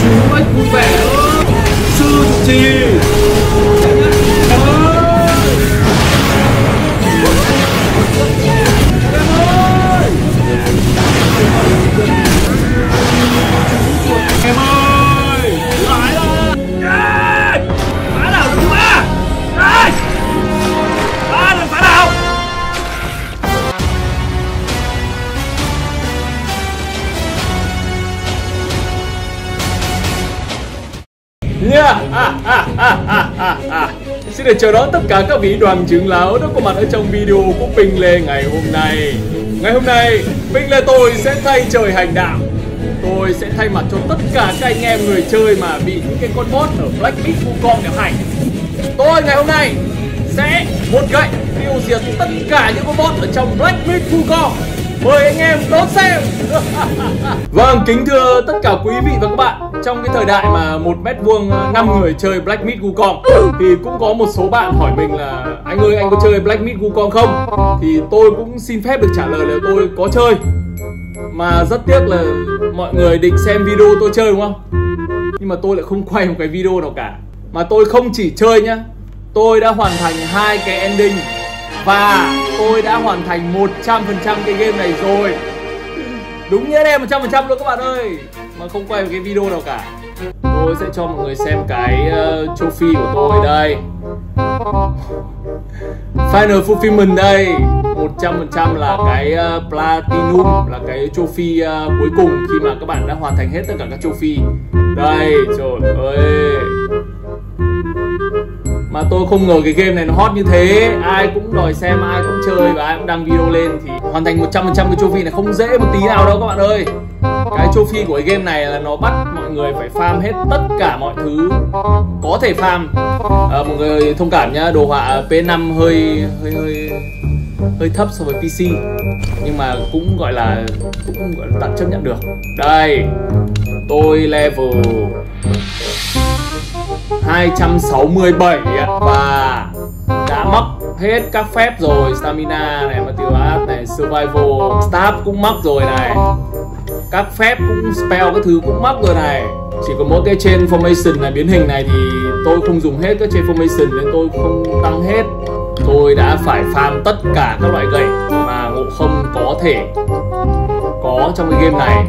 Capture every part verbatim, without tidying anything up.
chú ếch vui vẻ nữa. Sư trì em ơi, lại là phá đảo thứ ba. Đây, ba lần phá đảo. Yeah. À, à, à, à, à, à. Xin được chào đón tất cả các vị đoàn trưởng lão đã có mặt ở trong video của Pinh Lê ngày hôm nay. Ngày hôm nay, Pinh Lê tôi sẽ thay trời hành đạo. Tôi sẽ thay mặt cho tất cả các anh em người chơi mà bị những cái con bot ở Black Myth Wukong đẹp hành. Tôi ngày hôm nay sẽ một gậy tiêu diệt tất cả những con bot ở trong Black Myth Wukong. Mời anh em đón xem. Vâng, kính thưa tất cả quý vị và các bạn, trong cái thời đại mà một mét vuông năm người chơi Black Myth Wukong thì cũng có một số bạn hỏi mình là anh ơi, anh có chơi Black Myth Wukong không? Thì tôi cũng xin phép được trả lời là tôi có chơi. Mà rất tiếc là mọi người định xem video tôi chơi đúng không? Nhưng mà tôi lại không quay một cái video nào cả. Mà tôi không chỉ chơi nhá, tôi đã hoàn thành hai cái ending và tôi đã hoàn thành một trăm phần trăm cái game này rồi. Đúng nghĩa đen một trăm phần trăm luôn các bạn ơi. Mà không quay một cái video nào cả. Tôi sẽ cho mọi người xem cái uh, trophy của tôi đây. Final Fulfillment đây, một trăm phần trăm là cái uh, Platinum, là cái trophy uh, cuối cùng khi mà các bạn đã hoàn thành hết tất cả các trophy. Đây, trời ơi. Mà tôi không ngờ cái game này nó hot như thế. Ai cũng đòi xem, ai cũng chơi và ai cũng đăng video lên. Thì hoàn thành một trăm phần trăm cái trophy này không dễ một tí nào đâu các bạn ơi. Cái trophy của cái game này là nó bắt mọi người phải farm hết tất cả mọi thứ có thể farm. à, Mọi người thông cảm nhá, đồ họa P năm hơi hơi hơi hơi thấp so với pê xê, nhưng mà cũng gọi là cũng gọi là tạm chấp nhận được. Đây, tôi level hai trăm sáu mươi bảy và đã mắc hết các phép rồi. Stamina này, Material Art này, Survival Staff cũng mắc rồi này, các phép cũng spell các thứ cũng mắc rồi này. Chỉ có mỗi cái Chain Formation này, biến hình này thì tôi không dùng hết các Chain Formation nên tôi không tăng hết. Tôi đã phải farm tất cả các loại gậy mà Ngộ Không có thể có trong cái game này,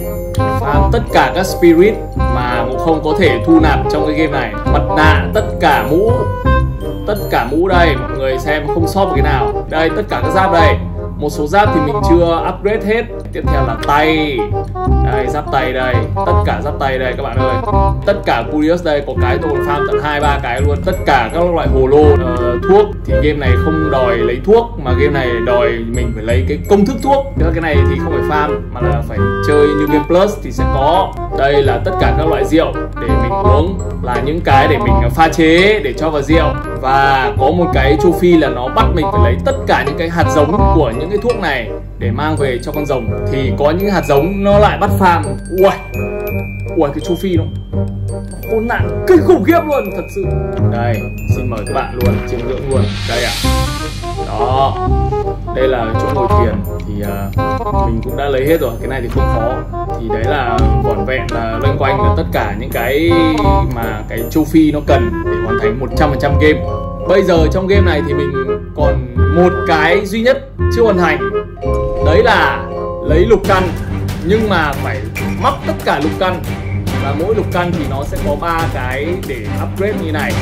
farm tất cả các Spirit mà Ngộ Không có thể thu nạp trong cái game này, mặt nạ, tất cả mũ, tất cả mũ đây, mọi người xem không sót một cái nào. Đây, tất cả các giáp đây. Một số giáp thì mình chưa upgrade hết. Tiếp theo là tay. Đây, giáp tay đây. Tất cả giáp tay đây các bạn ơi. Tất cả Curious đây. Có cái tôi còn farm tận hai ba cái luôn. Tất cả các loại hồ lô, uh, thuốc. Thì game này không đòi lấy thuốc, mà game này đòi mình phải lấy cái công thức thuốc. Cái này thì không phải farm, mà là phải chơi New Game Plus thì sẽ có. Đây là tất cả các loại rượu để mình uống, là những cái để mình pha chế để cho vào rượu. Và có một cái trophy là nó bắt mình phải lấy tất cả những cái hạt giống của những cái thuốc này để mang về cho con rồng. Thì có những hạt giống nó lại bắt farm. Ui, ui cái trophy nó khốn nạn kinh khủng khiếp luôn, thật sự. Đây, xin mời các bạn luôn, chiêm ngưỡng luôn. Đây ạ. À. Đó, đây là chỗ ngồi thuyền. Thì uh, mình cũng đã lấy hết rồi, cái này thì không khó. Thì đấy là vỏn vẹn là loanh quanh là tất cả những cái mà cái trophy nó cần để hoàn thành một trăm phần trăm game. Bây giờ trong game này thì mình còn một cái duy nhất chưa hoàn thành. Đấy là lấy lục căn, nhưng mà phải mắc tất cả lục căn. Và mỗi lục căn thì nó sẽ có ba cái để upgrade như này.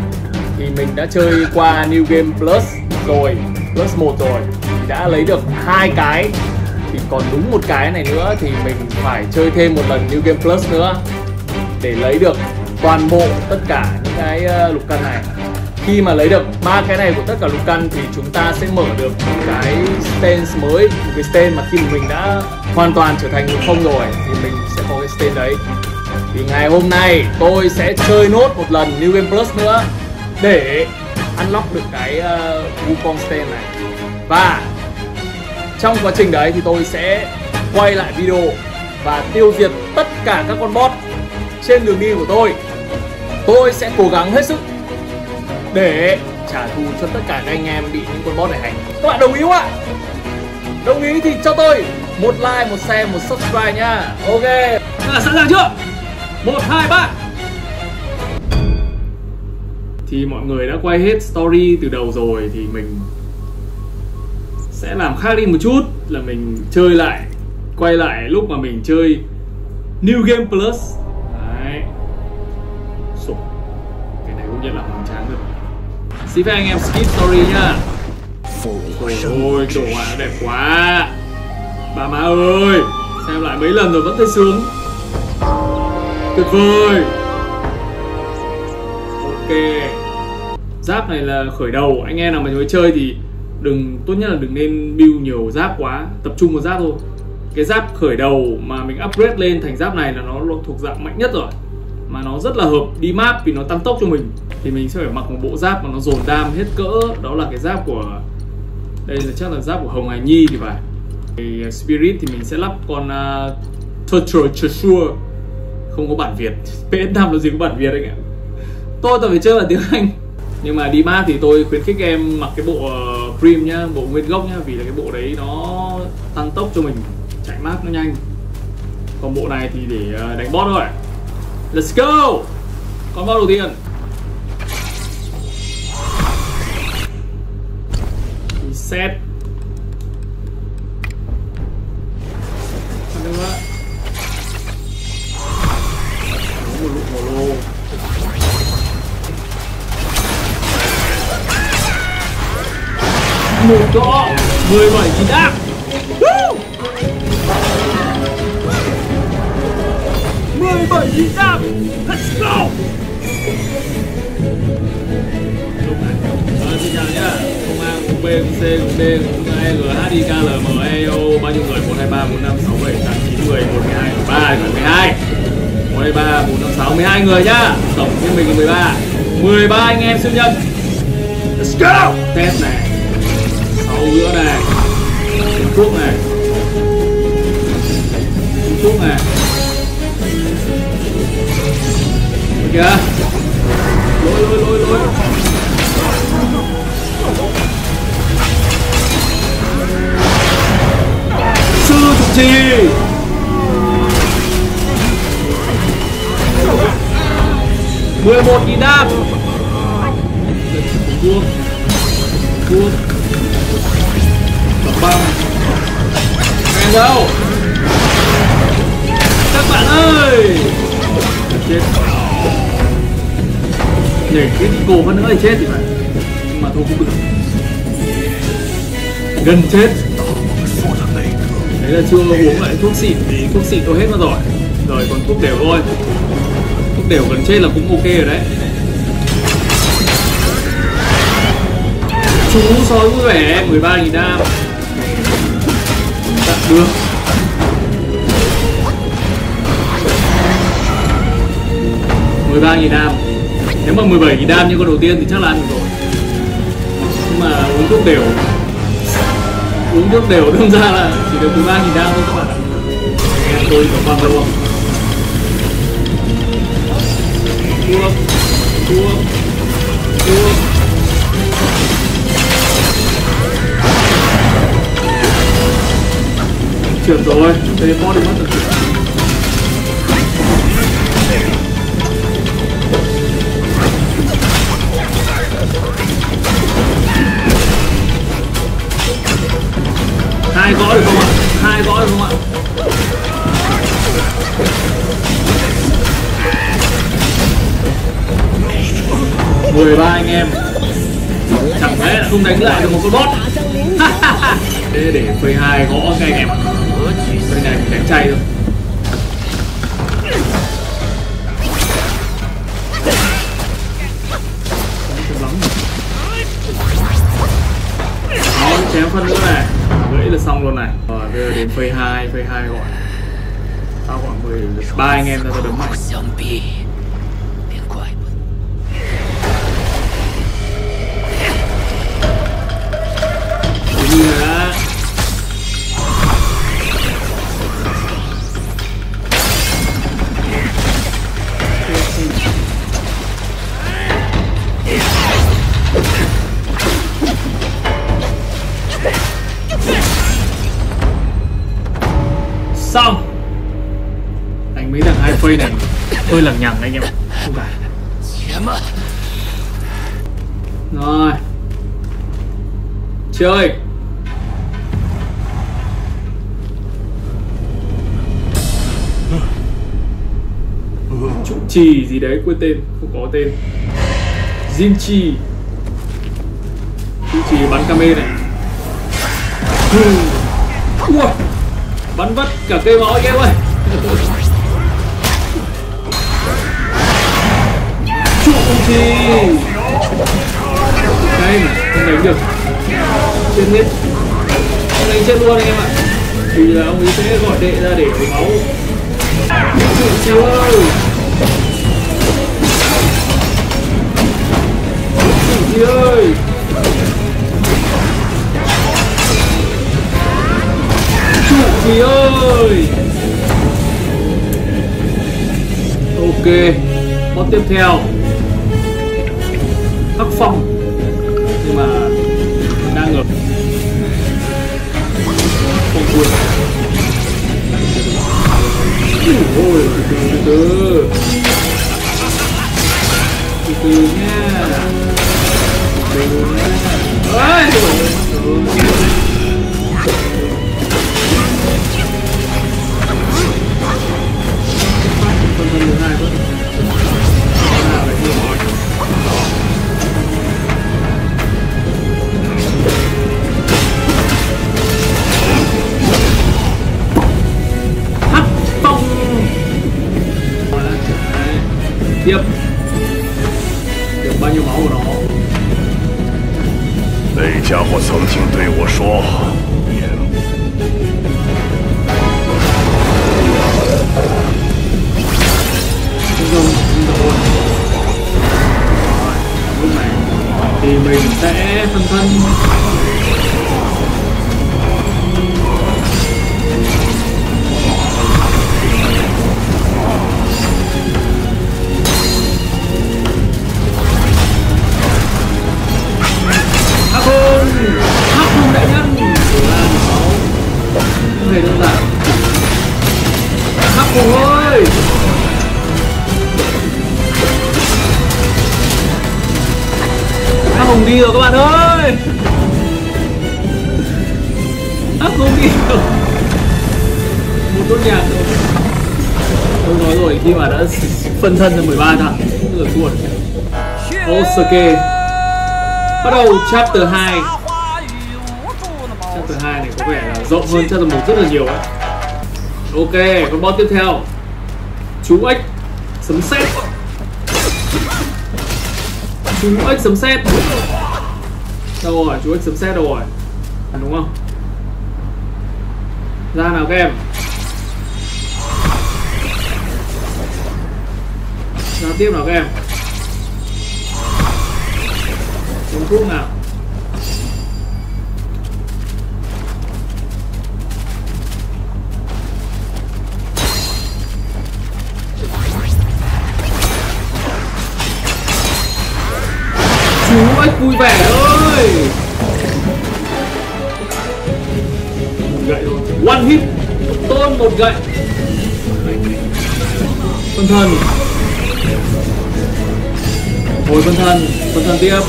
Thì mình đã chơi qua New Game Plus rồi, Plus một rồi, thì đã lấy được hai cái. Thì còn đúng một cái này nữa thì mình phải chơi thêm một lần New Game Plus nữa để lấy được toàn bộ tất cả những cái uh, lục căn này. Khi mà lấy được ba cái này của tất cả lục căn thì chúng ta sẽ mở được một cái stance mới, một cái stance mà khi mà mình đã hoàn toàn trở thành Ngộ Không rồi thì mình sẽ có cái stance đấy. Thì ngày hôm nay tôi sẽ chơi nốt một lần New Game Plus nữa để unlock được cái uh, Wukong stance này. Và trong quá trình đấy thì tôi sẽ quay lại video và tiêu diệt tất cả các con bot trên đường đi của tôi. Tôi sẽ cố gắng hết sức để trả thù cho tất cả các anh em bị những con bot này hành. Các bạn đồng ý không ạ? Đồng ý thì cho tôi một like, một share, một subscribe nhá. Ok, các bạn sẵn sàng chưa? Một, hai, ba. Thì mọi người đã quay hết story từ đầu rồi, thì mình sẽ làm khác đi một chút, là mình chơi lại, quay lại lúc mà mình chơi New Game Plus. Đấy. Sổ. Cái này cũng nhận là hoành tráng rồi. Xin phép anh em skip story nhá. Ôi, đồ họa nó đẹp quá. Bà má ơi, xem lại mấy lần rồi vẫn thấy sướng. Tuyệt vời. Ok. Giáp này là khởi đầu. Anh em nào mà mới chơi thì đừng, tốt nhất là đừng nên build nhiều giáp quá, tập trung một giáp thôi. Cái giáp khởi đầu mà mình upgrade lên thành giáp này là nó thuộc dạng mạnh nhất rồi, mà nó rất là hợp đi map vì nó tăng tốc cho mình. Thì mình sẽ phải mặc một bộ giáp mà nó dồn đam hết cỡ. Đó là cái giáp của, đây là chắc là giáp của Hồng Hải Nhi thì phải. Thì Spirit thì mình sẽ lắp con uh, Turtle Cheshire. Không có bản Việt. pê ét năm là gì có bản Việt anh ạ. Tôi tôi phải chơi bản tiếng Anh. Nhưng mà đi map thì tôi khuyến khích em mặc cái bộ uh, Cream nhá, bộ nguyên gốc nhá, vì là cái bộ đấy nó tăng tốc cho mình, chạy map nó nhanh. Còn bộ này thì để uh, đánh boss thôi. Let's go. Con boss đầu tiên. Reset. Một lục một lô. Một chỗ mười bảy nghìn đam. mười bảy nghìn đam. Let's go. À, xin chào nhá. Công A, công B, công C, công D, công E, G, H, I, K, L, M, E, O. Bao nhiêu người? một, hai, ba, bốn, năm, sáu, bảy, tám, chín, mười, một, mười hai, mười ba, mười hai. một, hai, ba, bốn, năm, sáu, mười hai người nhá. Tổng thiên mình là mười ba. mười ba anh em siêu nhân. Let's go. Test này. Sáu giữa này. Trung Quốc này. Trung Quốc này. Được kìa. Lôi lôi lôi lôi. Sư trụ trì. mười một nghìn đam. Vuông vuông băng em đâu các bạn ơi. Chết. Nhảy cái cổ phân nữa thì chết thì phải, nhưng mà thôi cũng được. Gần chết. Đấy là chưa uống lại thuốc xịn, thuốc xịn tôi hết mất rồi. Rồi còn thuốc đều thôi. Thuốc đều gần chết là cũng ok rồi đấy. Chú sói vui vẻ. Mười ba nghìn đam. Tạm được. Mười ba nghìn đam. Nếu mà mười bảy nghìn đam như con đầu tiên thì chắc là ăn được rồi. Nhưng mà uống thuốc đều, uống thuốc đều đâm ra là chỉ được mười ba nghìn đam thôi các bạn ạ. Em tôi có bằng đâu không? Thuốc Thuốc Thuốc. Trượt rồi, đây boss đi mất rồi. Hai gõ được không ạ? Hai gõ được không ạ? mười ba anh em. Chẳng lẽ lại không đánh lại được một con boss. Thế để phây hai gõ các anh em ạ. Cái này mình đánh chay thôi. Nó chém phân nữa này. Gãy là xong luôn này. Rồi bây giờ đến phây hai, phây hai gọi. Tao khoảng mười ba anh em ra tao đấm mày. Như là xong. Đánh Mấy thằng hai phây này hơi lằng nhằng anh em ạ. Không phải. Rồi. Chơi. Trụ trì gì đấy quên tên, không có tên. Jin Chi. Trụ trì bắn came này. Ui, bắn vất cả cây máu anh em ơi. Trụ trì. Đây mà không đánh được. Chết hết. Không đánh chết luôn anh em ạ. Thì là ông ấy sẽ gọi đệ ra để lấy máu. Trụ trì ơi. Trụ trì ơi. Trụ trì ơi. Ok. Boss tiếp theo Hắc Phong, nhưng mà mình đang ở Phong Quân. Ôi, từ từ từ từ từ nha, từ từ nha. Ơi, con thân thứ hai vẫn Hắc Phong tiếp được bao nhiêu máu của nó. 那家伙曾经对我说：“严。” lúc này thì mình sẽ phân thân Hắc Hùng, Hắc Hùng đại nhân không hề đơn giản. Hắc Hùng ơi, Hắc Hùng đi rồi các bạn ơi. Hắc Hùng đi rồi. Một nốt nhạc rồi. Tôi nói rồi, khi mà đã phân thân ra mười ba thằng không được thua được. Osuke. Bắt đầu chapter hai. Chapter hai này có vẻ là rộng hơn chapter một rất là nhiều ấy. Ok, con boss tiếp theo. Chú ếch sấm sét. Chú ếch sấm sét. Đâu rồi, chú ếch sấm sét đâu rồi? À, đúng không? Ra nào các em. Ra tiếp nào các em. Uống thuốc nào. Chú ếch vui vẻ ơi. Một gậy thôi. One hit. Tôn một gậy. Phân thân. Hồi phân thân. Phân thân tiếp.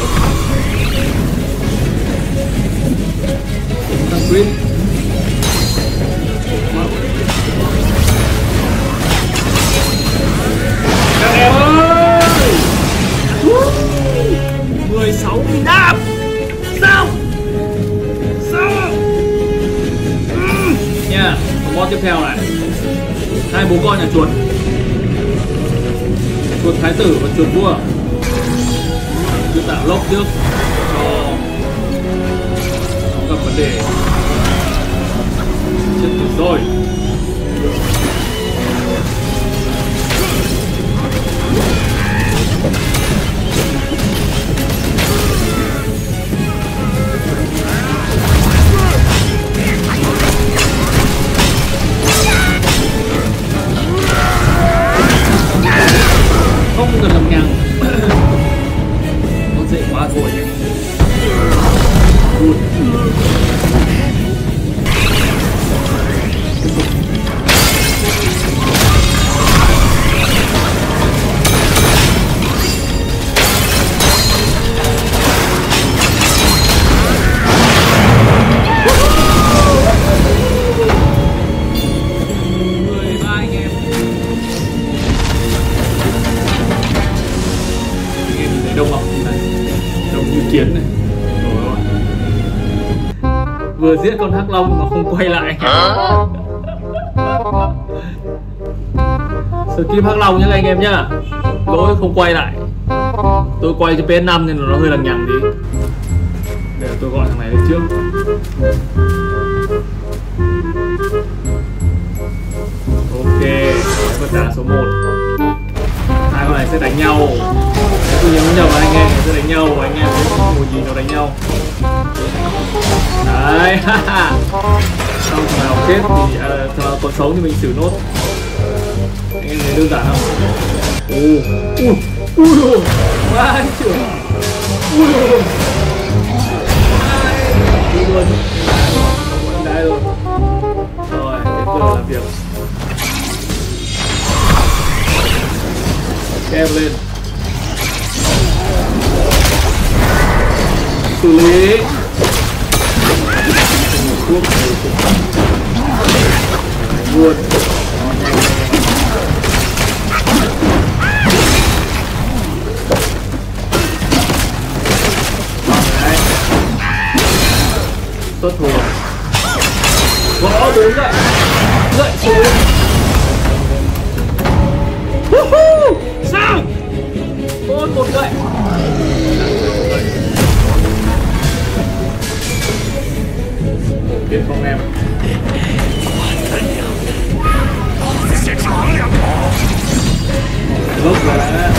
Phân thân crit. Các em ơi. mười sáu nghìn đam. Sao? Sao? Nha, yeah. Con tiếp theo này. Hai bố con nhà chuột. Chuột thái tử và chuột vua. Cứ tạo lốc trước cho gặp vấn đề. Chết tử rồi. Không cần làm nhằng. Nó dễ quá thôi. giết con hắc long mà không quay lại. Skip hắc long nhá anh em nhá. Lỗi không quay lại. Tôi quay cho P S năm nên nó hơi lằng nhằng tí. Để tôi gọi thằng này lên trước. Ok, vật đá số một. Hai con này sẽ đánh nhau. Tôi nhớ nhầm anh em sẽ đánh nhau và anh em sẽ ngồi nhìn nó đánh nhau. Đấy, haha. Xong thằng nào chết thì à, thằng nào còn sống thì mình xử nốt. Anh em thấy đơn giản không? Ui, ui, ui, quá trưởng. Ui, ui, luôn. Đấy luôn. Rồi, đến giờ làm việc. Em lên. Xử lý. Thuốc luôn. Tốt hồn. Gõ bốn gậy. Gậy xuống. Sao? Ôn một gậy. Tiến phong em. Lúc là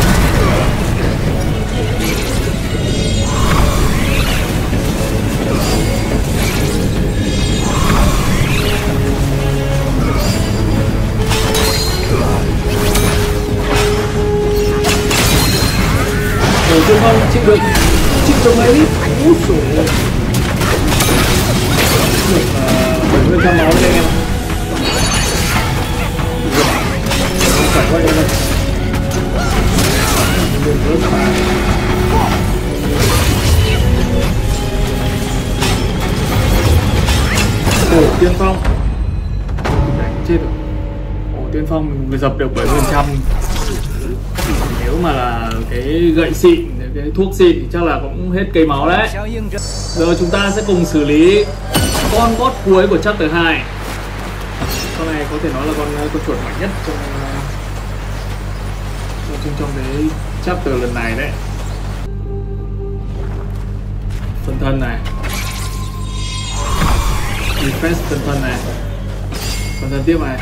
Ủa Tiên Phong chịu được. Chịu được mấy lít. Úi dồi ôi. Được bảy mươi phần trăm máu đây anh em. Không phải quay đây đâu. Đừng rớt phá. Ồ Tiên Phong. Đánh chết rồi. Ồ Tiên Phong mình dập được bảy mươi phần trăm. Nếu mà là cái gậy xịn, cái thuốc xịn thì chắc là cũng hết cây máu đấy. Giờ chúng ta sẽ cùng xử lý con boss cuối của chapter hai. Con này có thể nói là con con chuột mạnh nhất trong trong trong cái chapter lần này đấy. Phân thân này, refresh phân thân này, phân thân tiếp này,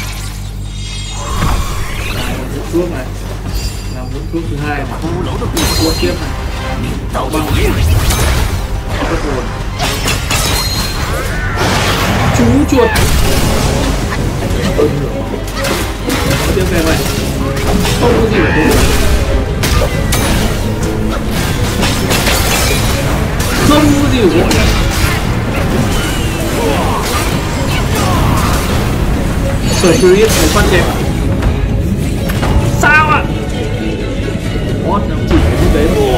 này một thuốc này. Làm mũi thuốc thứ hai này. Thuốc tiếp này. Băng bất hồn. Chú chuột. Tiếp về vậy. Không có gì phải đúng. Không có gì phải đúng. Sở chú ý phải phát chém. Sao ạ? Nó chỉ cái như thế thôi.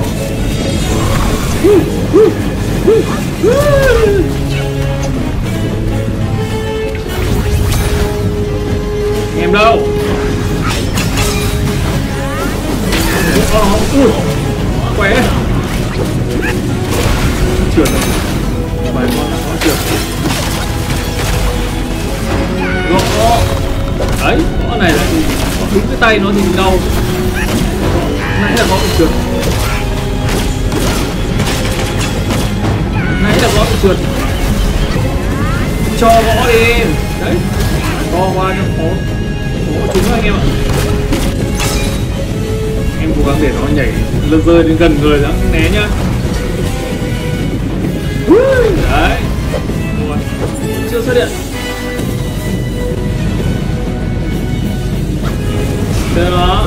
Em đâu? Ui, khỏe. Trượt rồi. Vài con nó trượt. Gõ. Đấy, gõ này là đúng cái tay nó thì đau. Nãy là gõ bị trượt. Nãy là gõ bị trượt. Cho gõ đi. Đấy. To qua cho khó. Gõ chúng anh em ạ. Em cố gắng để nó nhảy lơ rơi đến gần người đã né nhá. Đấy. Chưa xuất hiện. Thế đó.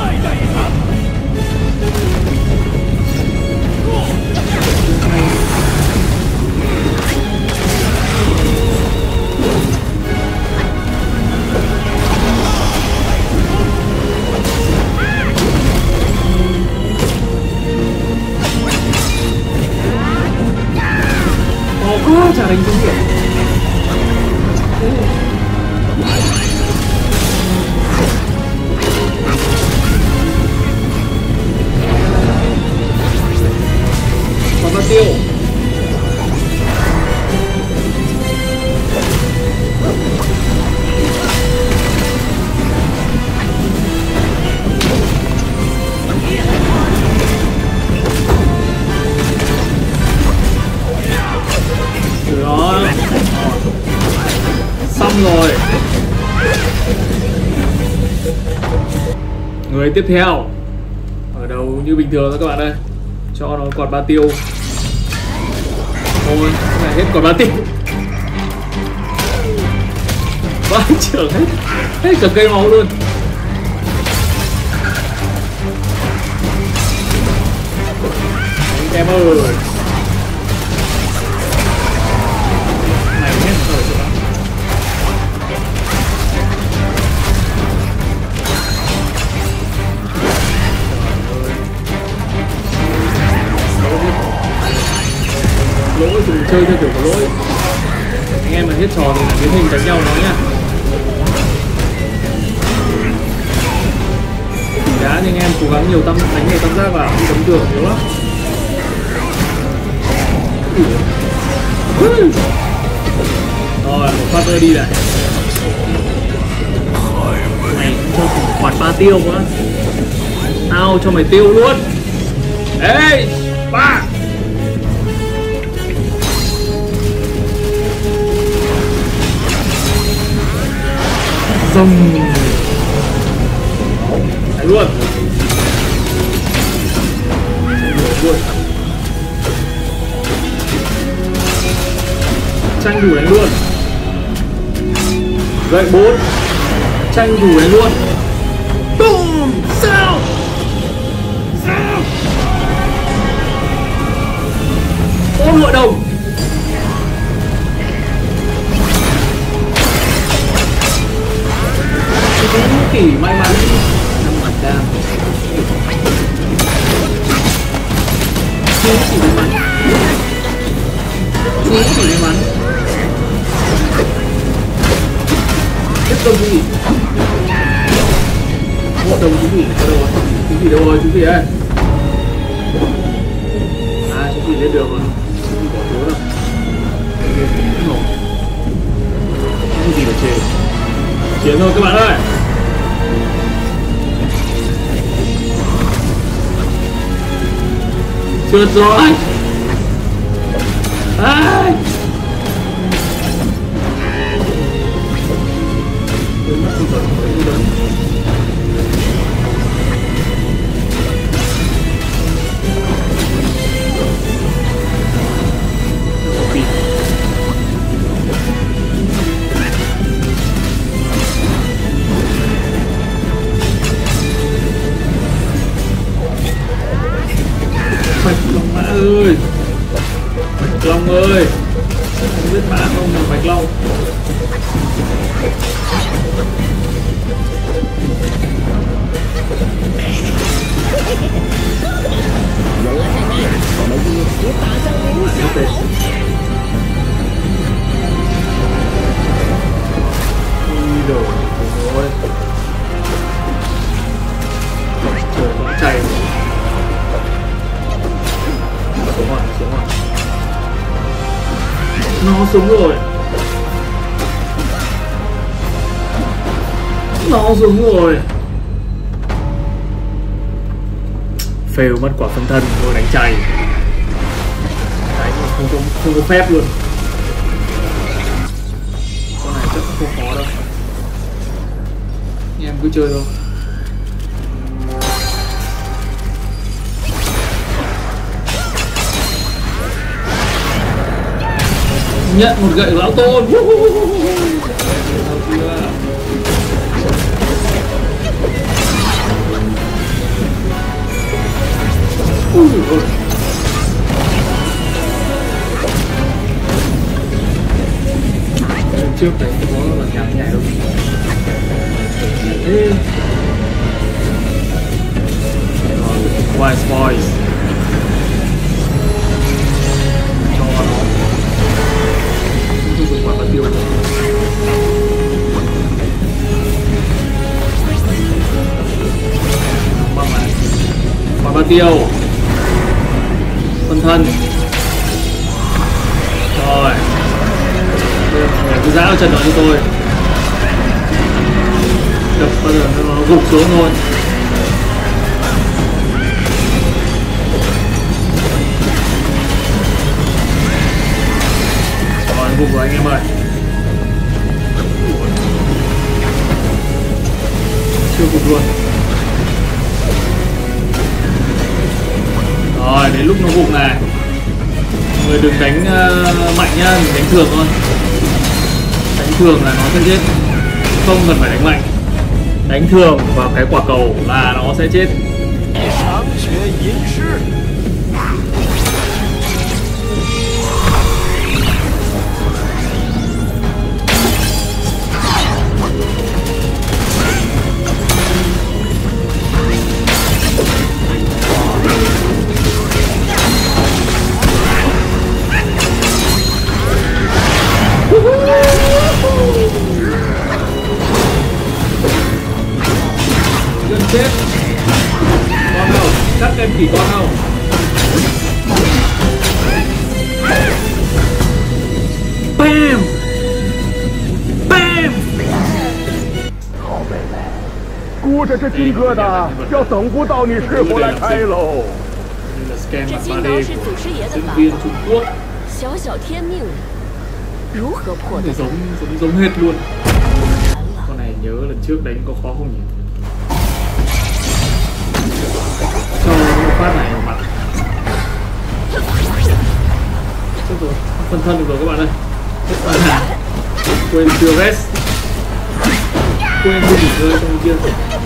Ồ, chả đánh trúng điểm. xong rồi. Người tiếp theo ở đầu như bình thường thôi các bạn ơi, cho nó còn ba tiêu. Thôi cái này hết còn ba tiêu. Vãi trưởng hết hết cả cây máu luôn. Anh em ơi, này hết rồi các bạn. Lỗi thì chơi theo kiểu có lỗi. Anh em mà hết trò thì là biến hình đánh nhau nó nhá. Đá thì anh em cố gắng nhiều tâm đánh nhiều tâm giác vào, không đấm tường yếu lắm. Rồi một phát nữa đi này. Mày cho khoản ba tiêu quá. Tao cho mày tiêu luôn. Ê ba. Xong đánh luôn. Luôn. Tranh thủ đánh luôn. Gậy bốn. Tranh thủ đánh luôn. Boom. Sao? Sao? Ôm hội đồng. Kỳ may mắn năm mặt cam. Chú chỉ may mắn. Chú chỉ may mắn. Tiếp công gì? Hộ đồng chú gì? Ở đâu rồi? Chú gì đâu rồi? Chú gì đây? À chú gì lên đường rồi. Chú gì bỏ thiếu rồi. Chú gì là chê. Chiến thôi các bạn ơi. Trượt rồi. À. Bạch Long Mã ơi, Bạch Long ơi, không biết mã không mà Bạch Long. Ui đồ ơi, trời nó chảy. Xuống rồi, xuống rồi. Nó xuống rồi. Nó xuống rồi. Fail mất quả phân thân, rồi đánh chày. Đánh không có, không có phép luôn. Con này chắc không khó đâu. Anh em cứ chơi thôi. Nhận một gậy lão tôn. Ui ôi. Trước đấy có lần nhắm nhảy đâu. Ê. Wise boys. Cho nó. Tôi dùng quả bát tiêu. Bằng này. Quả bát tiêu. Phân thân. Rồi. Cứ giã ở chân đó cho tôi. Đập bao giờ nó gục xuống thôi. Rồi gục rồi anh em ơi. luôn. Rồi đến lúc nó gục này, người đừng đánh uh, mạnh nhá, đừng đánh thường thôi. Đánh thường là nó sẽ chết, không cần phải đánh mạnh. Đánh thường vào cái quả cầu là nó sẽ chết. Gần chết. Con đâu? Chắc em chỉ con đâu? Bam! Bam! 估着这金疙瘩，要等不到你师傅来开喽。 Đây là scan 这 mặt 金 ba 刚 D 是 của 祖师爷的 diễn 法 viên 宝， Trung Quốc. 小小天命人，如何破 Để 得 giống giống giống hết luôn. 难了？ Con này nhớ lần trước đánh có khó không nhỉ? Cho một phát này vào mặt. Chết rồi, phân thân được rồi các bạn ơi. Hết bạn à. Quên chưa rest. Quên chưa nghỉ ngơi trong kia.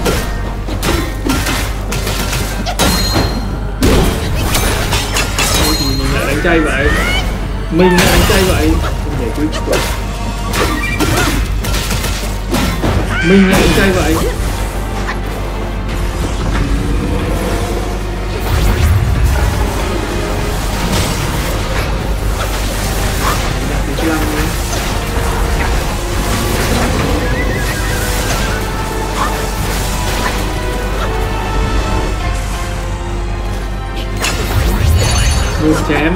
Thôi thì mình lại đánh chay vậy. Mình lại đánh chay vậy. Không thể chứ. Mình lại đánh chay vậy. Một chém.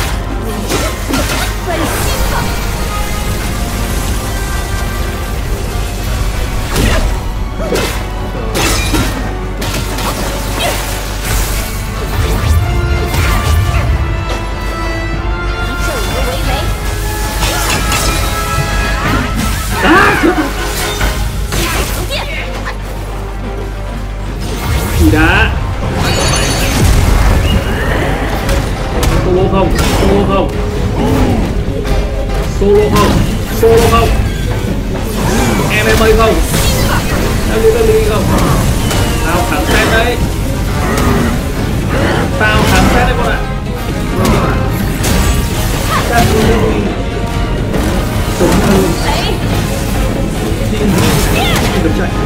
Chỉ đá. Solo không? Solo không? Solo không? Solo không? em em a không? Em đi đi không? Tao thắng set đấy. Tao thắng set đấy con ạ. Sống hơn. Chị chị được chạy.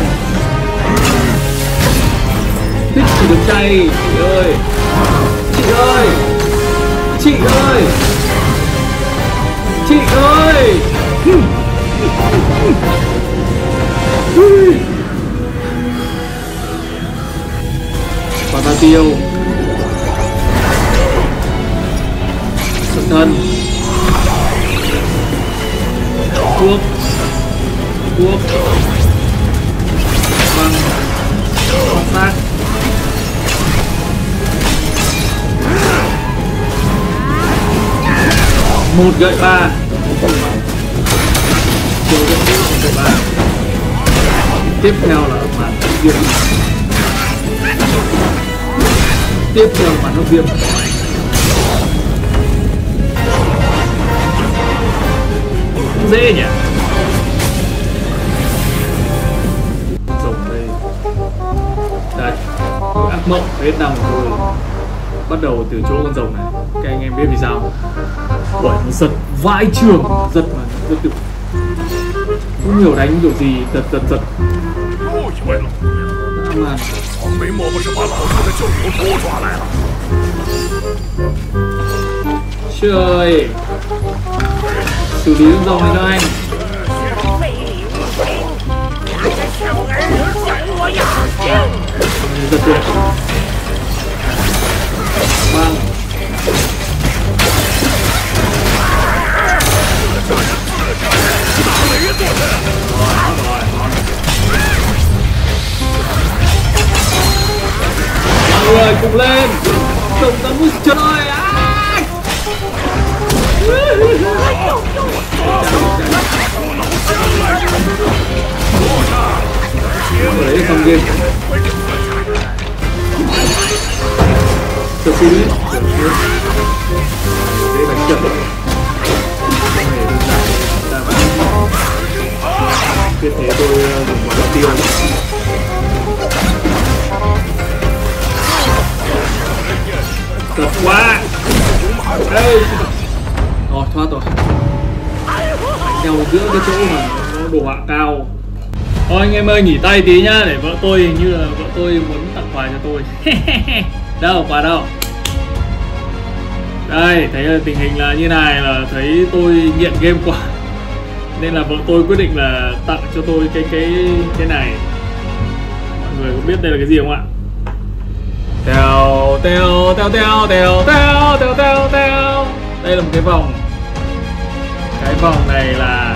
Thích chỉ được chạy. Chị ơi. Chị ơi. Chị ơi. Chị ơi. Và ta tiêu. Cẩn thân. Thuốc. Thuốc. Băng. Băng xác. Một gậy ba. Một gậy ba. Tiếp theo là màn viêm. Tiếp theo màn hấp viêm. Cũng dễ nhỉ. Rồng đây. Đây. Ác mộng hết năm của tôi. Bắt đầu từ chỗ con rồng này. Các anh em biết vì sao? Bởi nó giật vãi trường. Giật mà giật được. Không hiểu đánh kiểu gì. Giật giật giật. Dã man. 黄眉莫不是把老夫的旧友都抓来了？ Trời. Xử lý con rồng này cho anh. Giật được. Băng. Mọi người cùng lên. Tổng ta muốn chơi á. Ở đấy xong game. Cho xin đấy. Đây là trận. Biết thế tôi dùng một quả tiêu. Cực quá. Đây. Rồi thoát rồi. Đánh nhau giữa cái chỗ mà nó đồ họa cao. Thôi anh em ơi nghỉ tay tí nhá, để vợ tôi hình như là vợ tôi muốn tặng quà cho tôi. Đâu quà đâu. Đây thấy là tình hình là như này, là thấy tôi nghiện game quá nên là vợ tôi quyết định là tặng cho tôi cái cái cái này. Mọi người có biết đây là cái gì không ạ? Tèo tèo tèo tèo tèo tèo tèo tèo tèo. Đây là một cái vòng. Cái vòng này là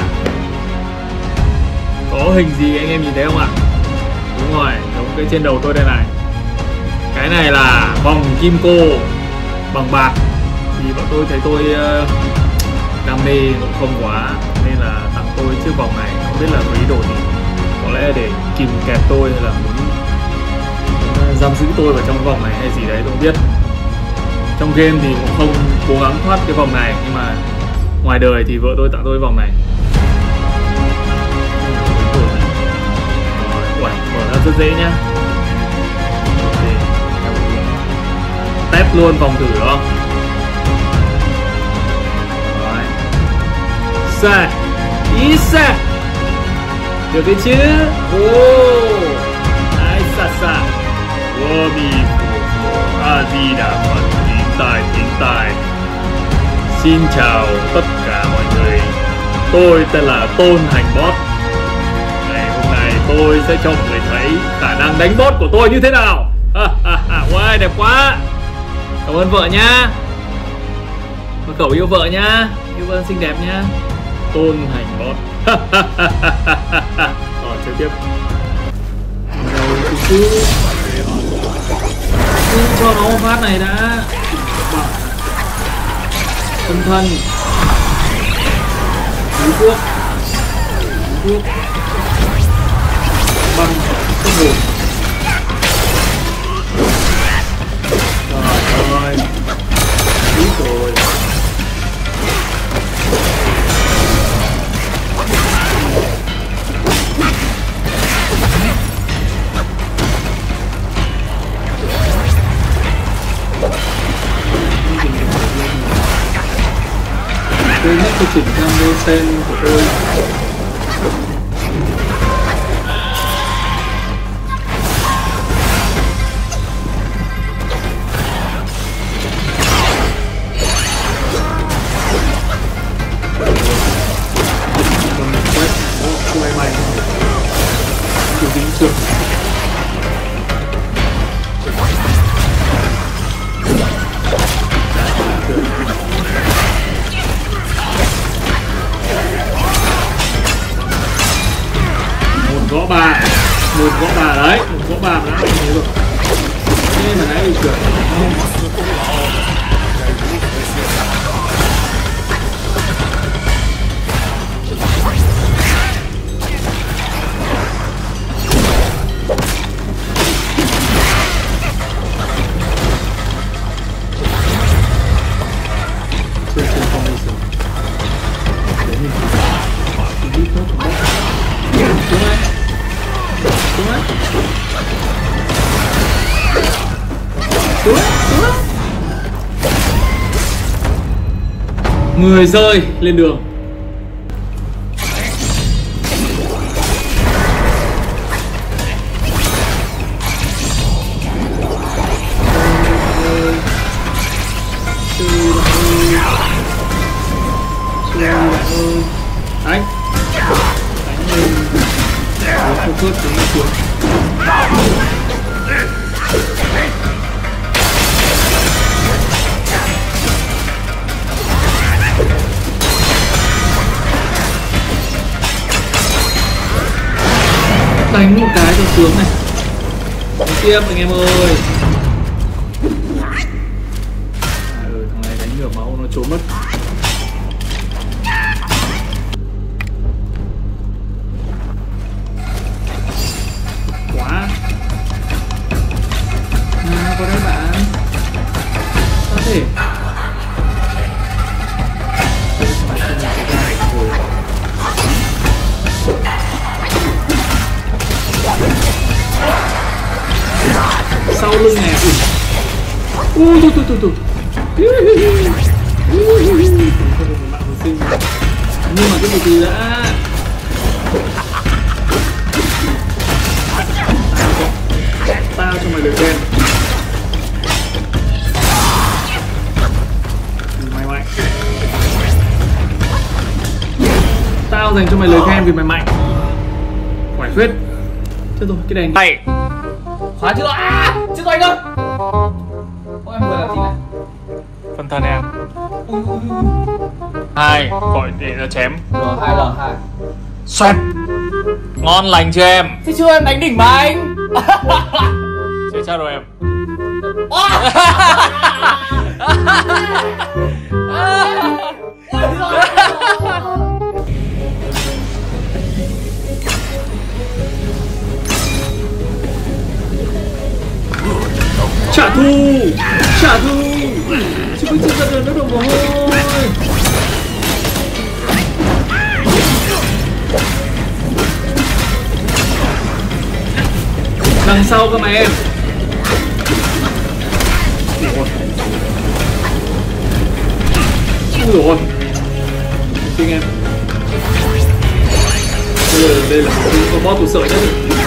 có hình gì anh em nhìn thấy không ạ? Đúng rồi, giống cái trên đầu tôi đây này. Cái này là vòng kim cô bằng bạc. Thì bọn tôi thấy tôi uh, đam mê cũng không quá nên là tặng tôi chiếc vòng này. Không biết là có ý đồ gì, có lẽ để kìm kẹp tôi hay là muốn uh, giam giữ tôi vào trong cái vòng này hay gì đấy tôi không biết. Trong game thì cũng không cố gắng thoát cái vòng này, nhưng mà ngoài đời thì vợ tôi tặng tôi vòng này. Rồi, mở ra rất dễ nhá. Test luôn vòng thử đó. Sa, Isa, được cái chứ? Oh, ai sa sa, wo mi fu a di đà Phật, tín tài tín tài. Xin chào tất cả mọi người, tôi tên là Tôn Hành Bot. Ngày hôm nay tôi sẽ cho mọi người thấy khả năng đánh bot của tôi như thế nào. Ha ha ha, wow, đẹp quá. Cảm ơn vợ nhá. Mời cậu yêu vợ nhá, yêu vợ xinh đẹp nhá. Tôn Hành Bot. Rồi chơi tiếp. Đầu cứ cứ cho nó phát này đã. Tâm thân. Phú quốc. Phú quốc. Băng không hồn. Trời ơi. Đúng rồi. Tôi nhắc tôi chỉnh sang đôi sen của tôi. Còn một quét không may mày chủ dính trượt. Gõ bà, một gõ bà đấy, một gõ bà mà đã không thấy rồi. Thế mà nãy bị trượt. Người rơi lên đường. Đánh. Đánh lên. Không cướp chúng nó xuống. Đánh một cái cho sướng này. Đánh tiếp anh em ơi. À, ừ, thằng này đánh nửa máu nó trốn mất. Ui thôi thôi thôi thôi. Không có một mạng hồi sinh. Nhưng mà cái từ từ đã. Tao cho mày lời khen. Mày mạnh. Tao dành cho mày lời khen vì mày mạnh. Khỏe phết. Chết rồi, cái đèn này. Khóa chưa? À, chết rồi anh ơi. Ôi, em vừa làm gì này? Phân thân em. Hai, gọi để nó chém. L hai L hai. Xoẹt. Ngon lành chưa em? Thế chưa em đánh đỉnh mà anh. Chơi sao rồi em? Trả thù, trả thù. Chứ không chưa ra đường nữa đâu mà thôi. Đằng sau cơ mà em. Ui dồi ôi. Kinh em. Bây giờ đây là con boss tủ sợi nhất.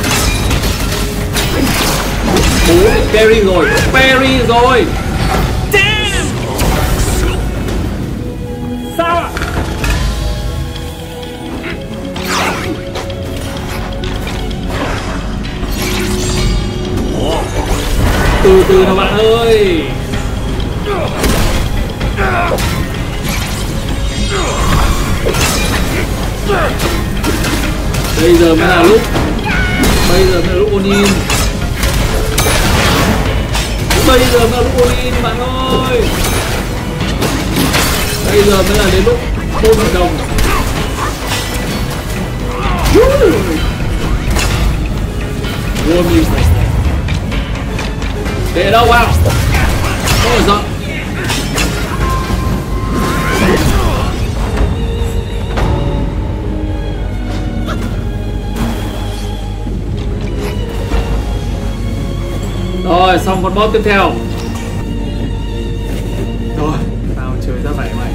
Bố Perry rồi, Perry rồi. Damn. Sao ạ? Từ từ nào bạn ơi. Bây giờ mới là lúc. Bây giờ mới là lúc Onin. Bây giờ mới là lúc Onin bạn ơi. Bây giờ mới là đến lúc tôn hợp đồng. Onin. Để ở đâu vào? Không phải dọn. Rồi, xong con boss tiếp theo. Rồi, tao chơi ra vậy mày.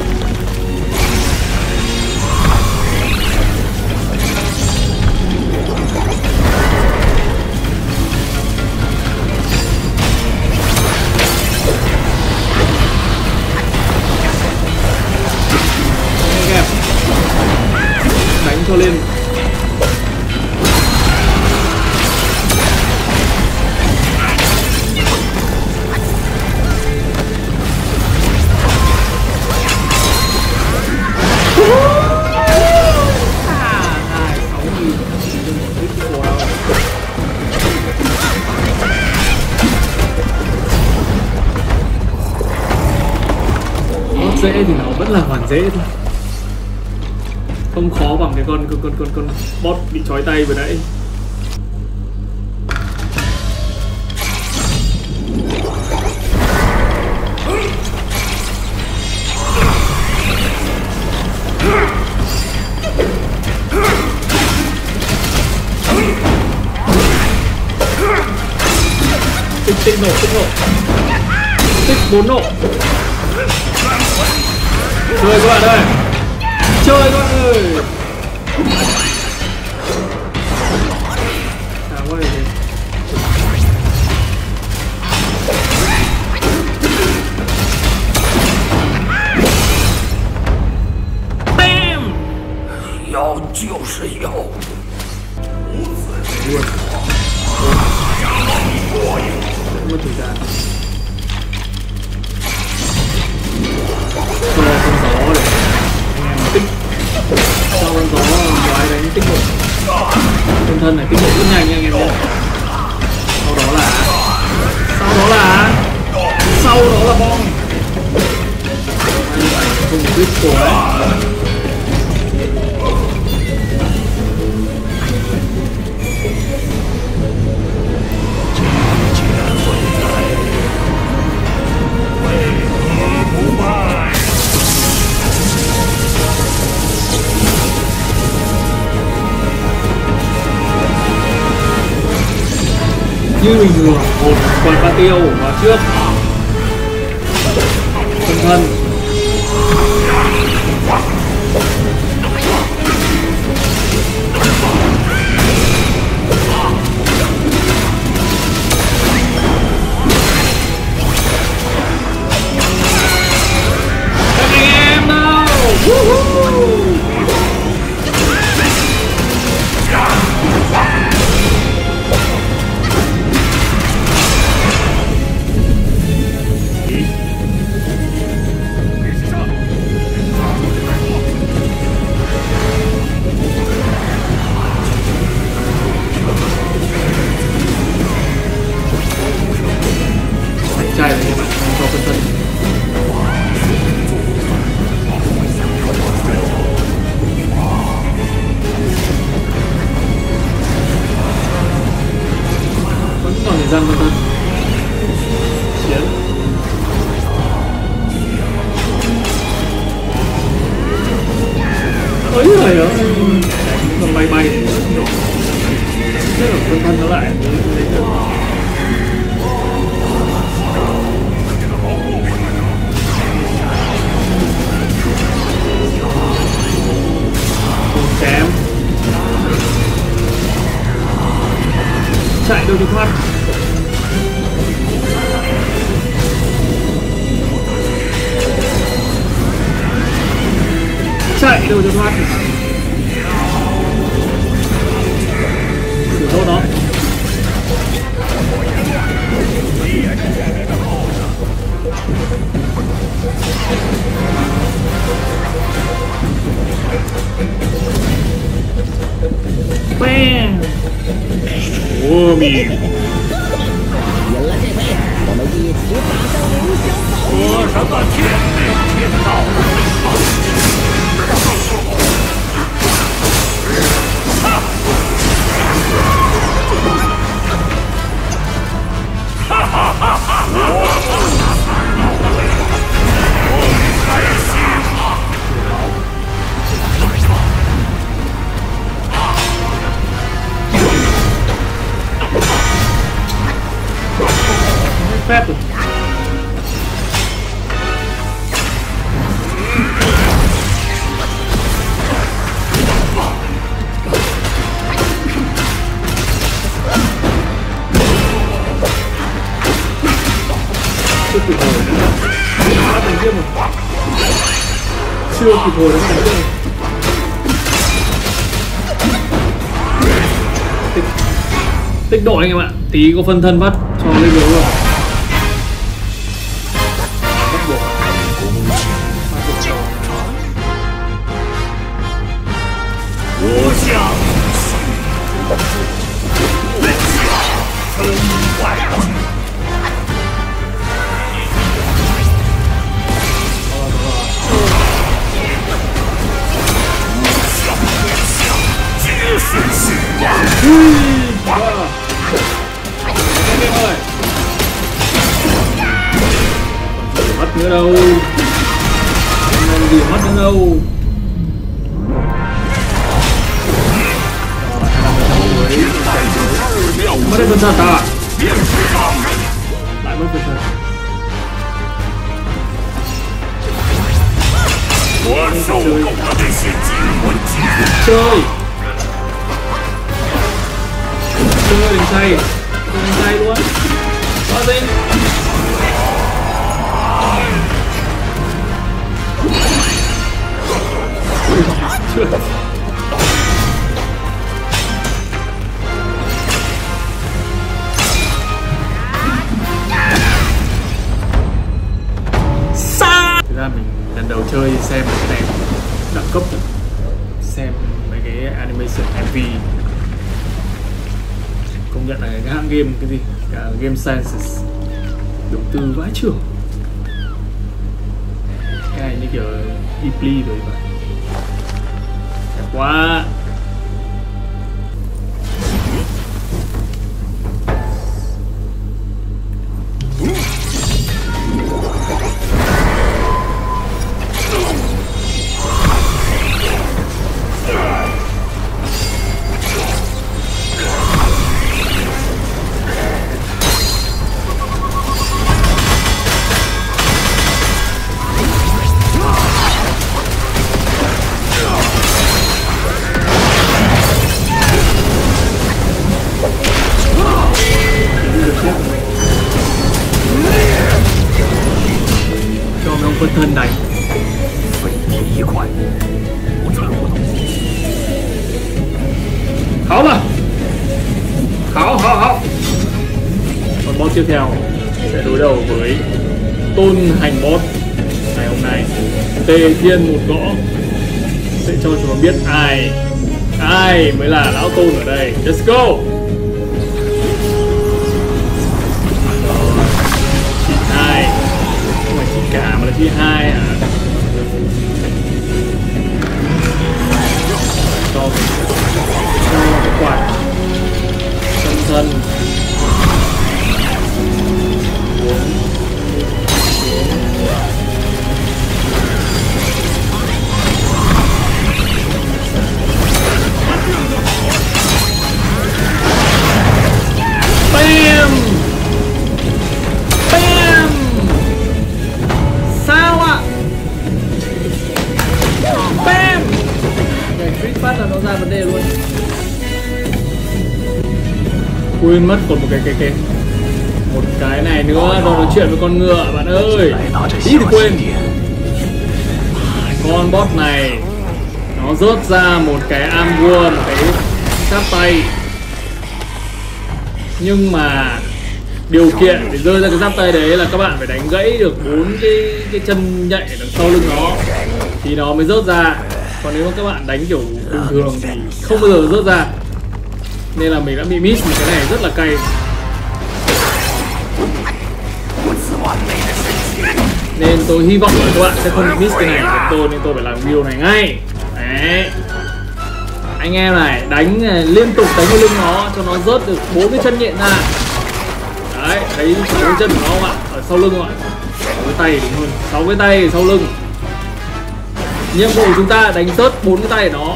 Đánh cho lên. Dễ thì nó vẫn là hoàn dễ thôi, không khó bằng cái con con con con con boss bị trói tay vừa nãy. Tích tích nổ, tích nổ, tích bốn nổ. Chơi các bạn ơi, chơi các bạn ơi. Sao quá vậy? Bam! 要就是要，无此离我。 Không có thời gian. Cho con gió để tích. Cho con gió nói đánh tích một. Thân thân này tích một rất nhanh nha anh em nhé. Sau đó là sau đó là sau đó là bom. Như vậy không có critical đấy. Như bình thường một quần ba tiêu vào trước thân. Các anh em đâu? Trai rồi các bạn, cho phân thân. Vẫn còn thời gian phân thân. Chiến. Ôi giời ơi, còn bay bay. Rất là phân thân nó lại. Chém. Chạy đâu cho thoát. Chạy đâu cho thoát. Thử tốt đó. Bang! Ủa mì. 我什么天内天道？哈哈哈哈！我开心啊！ Phép rồi. Chưa kịp hồi nữa. Đã thành kia một. Chưa kịp hồi đến thành kia. Tích, tích độ anh em ạ. Tí có phân thân bắt cho lên đường rồi. Mất nữa đâu, không gì mất nữa đâu. Mất hết phân thân ta, lại mất phân thân. Chơi, chơi, chơi đừng say, đừng say luôn. Có gì? Sa. Thực ra mình lần đầu chơi xem cái này đẳng cấp rồi. Xem mấy cái animation em vê công nhận là cái hãng game cái gì cả Game Senses đầu tư vãi chưởng. Cái này như kiểu Ghibli rồi vậy. Đẹp quá. thân đánh. Kháo mà. Kháo, kháo, kháo. Còn boss tiếp theo sẽ đối đầu với Tôn Hành Boss ngày hôm nay. Tề Thiên một gõ sẽ cho chúng ta biết ai ai mới là lão Tôn ở đây. Let's go. Chị hai, không phải chị cả mà là chị hai à. Cho cho cái quạt thân thân. Bam! Bam! Sao ạ? Bam! Cái crit phát là nó ra vấn đề luôn. Quên mất còn một cái cái cái một cái này nữa, nó nói chuyện với con ngựa bạn ơi. Ý thì quên. Con boss này nó rớt ra một cái arm wall, một cái giáp tay. Nhưng mà điều kiện để rơi ra cái giáp tay đấy là các bạn phải đánh gãy được bốn cái cái chân nhạy đằng sau lưng nó thì nó mới rớt ra. Còn nếu mà các bạn đánh kiểu bình thường thì không bao giờ rớt ra. Nên là mình đã bị miss một cái này rất là cay. Nên tôi hy vọng là các bạn sẽ không bị miss cái này của tôi, nên tôi phải làm video này ngay. Đấy. Anh em này, đánh liên tục đánh vào lưng nó cho nó rớt được bốn cái chân nhện ra. Đấy, thấy sáu cái chân của nó không ạ? Ở sau lưng không ạ? sáu cái tay đúng hơn, sáu cái tay sau lưng. Nhiệm vụ của chúng ta đánh rớt bốn cái tay của nó.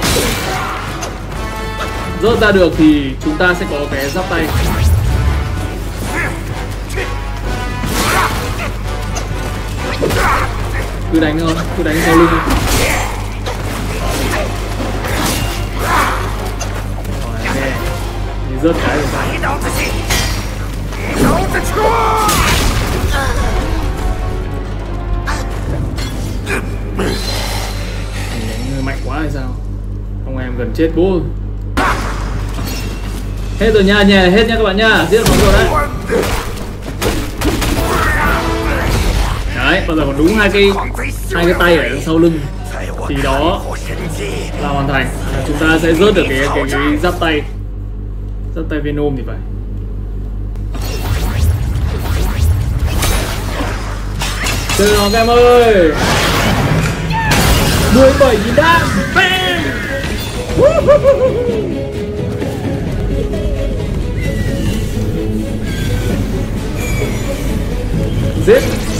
Rớt ra được thì chúng ta sẽ có cái giáp tay. Cứ đánh thôi, cứ đánh sau lưng thôi. Rớt cái rồi phải. Người mạnh quá hay sao? Ông em gần chết bố. Hết rồi nha, nhà hết nha các bạn nha. Giết nó rồi đấy. Đấy, bây giờ còn đúng hai cái hai cái tay ở đằng sau lưng thì đó là hoàn thành. Chúng ta sẽ rớt được cái cái, cái giáp tay. Giáp tay Venom thì phải. Chơi nó các em ơi. mười bảy nghìn đam. Bang. Giết.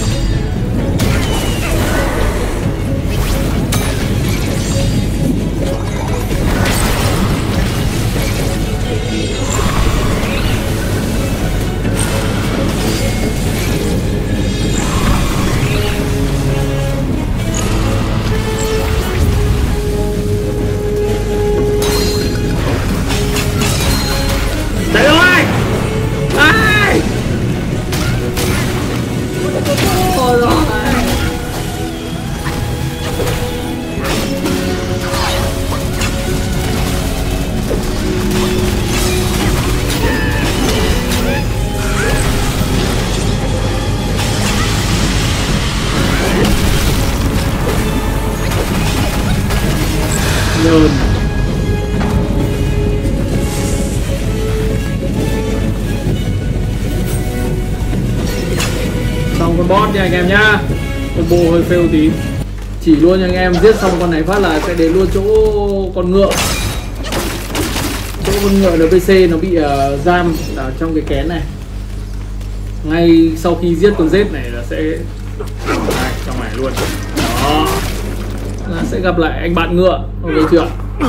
Nhơn. Xong con boss nha anh em nhá. Combo hơi fail tí. Chỉ luôn nha anh em, giết xong con này phát là sẽ đến luôn chỗ con ngựa. Chỗ con ngựa en pê xê nó bị uh, giam ở trong cái kén này. Ngay sau khi giết con rết này là sẽ đây, trong này luôn. Đó. Là sẽ gặp lại anh bạn ngựa. Ok chưa?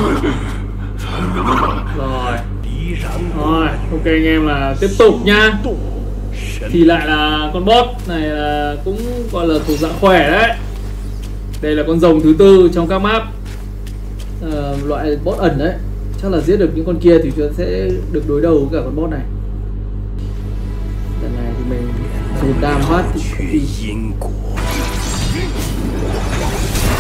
Rồi. Rồi, ok anh em là tiếp tục nha. Thì lại là con boss này là cũng gọi là thuộc dạng khỏe đấy. Đây là con rồng thứ tư trong các map. À, loại boss ẩn đấy. Chắc là giết được những con kia thì chúng ta sẽ được đối đầu với cả con boss này. Lần này thì mình dùng đam phát thì không đi.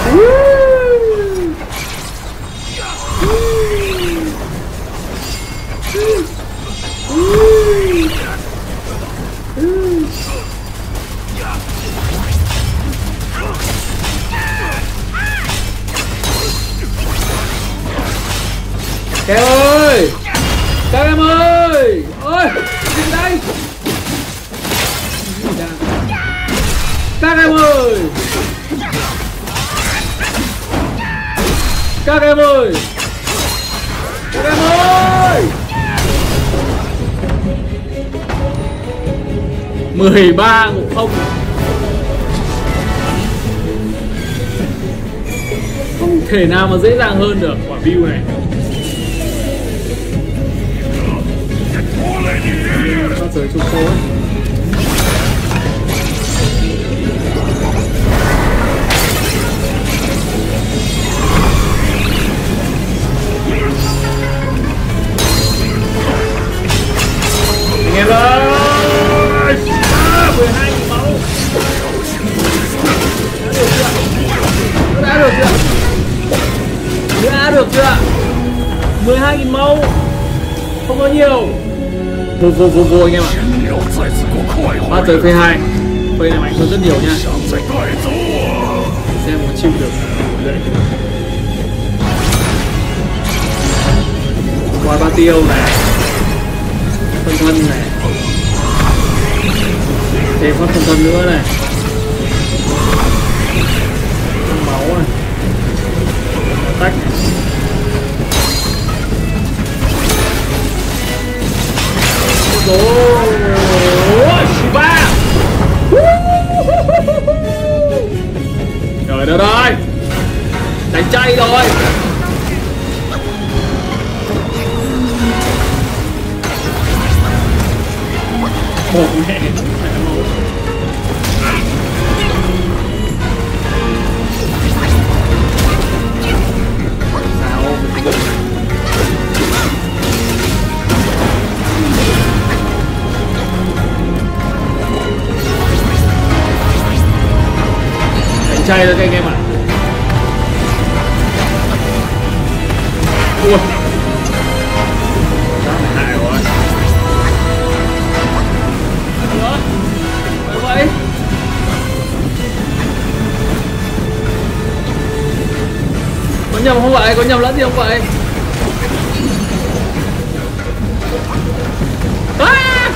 Các em ơi, các em ơi, ơi, gì đây? Các em ơi, các em ơi, các em ơi, mười ba ngộ không, không thể nào mà dễ dàng hơn được quả view này. Bao giờ chúng tôi anh em ơi, mười hai nghìn máu đã được chưa, đã được chưa, mười hai nghìn máu không có nhiều. Vô vô vô vô anh em ạ. Ba tới phê hai, phê này mạnh hơn rất nhiều nha. Xem có chịu được qua ba tiêu này, phân thân này, thêm phát phân thân nữa này, máu này, tách này. Ôi, ba. Trời đất ơi, đánh chay rồi. Một mẹ. Chay rồi các anh em ạ. Ui, đó là hại rồi. Ủa, sao vậy? Có nhầm không vậy? Có nhầm lẫn gì không vậy? À!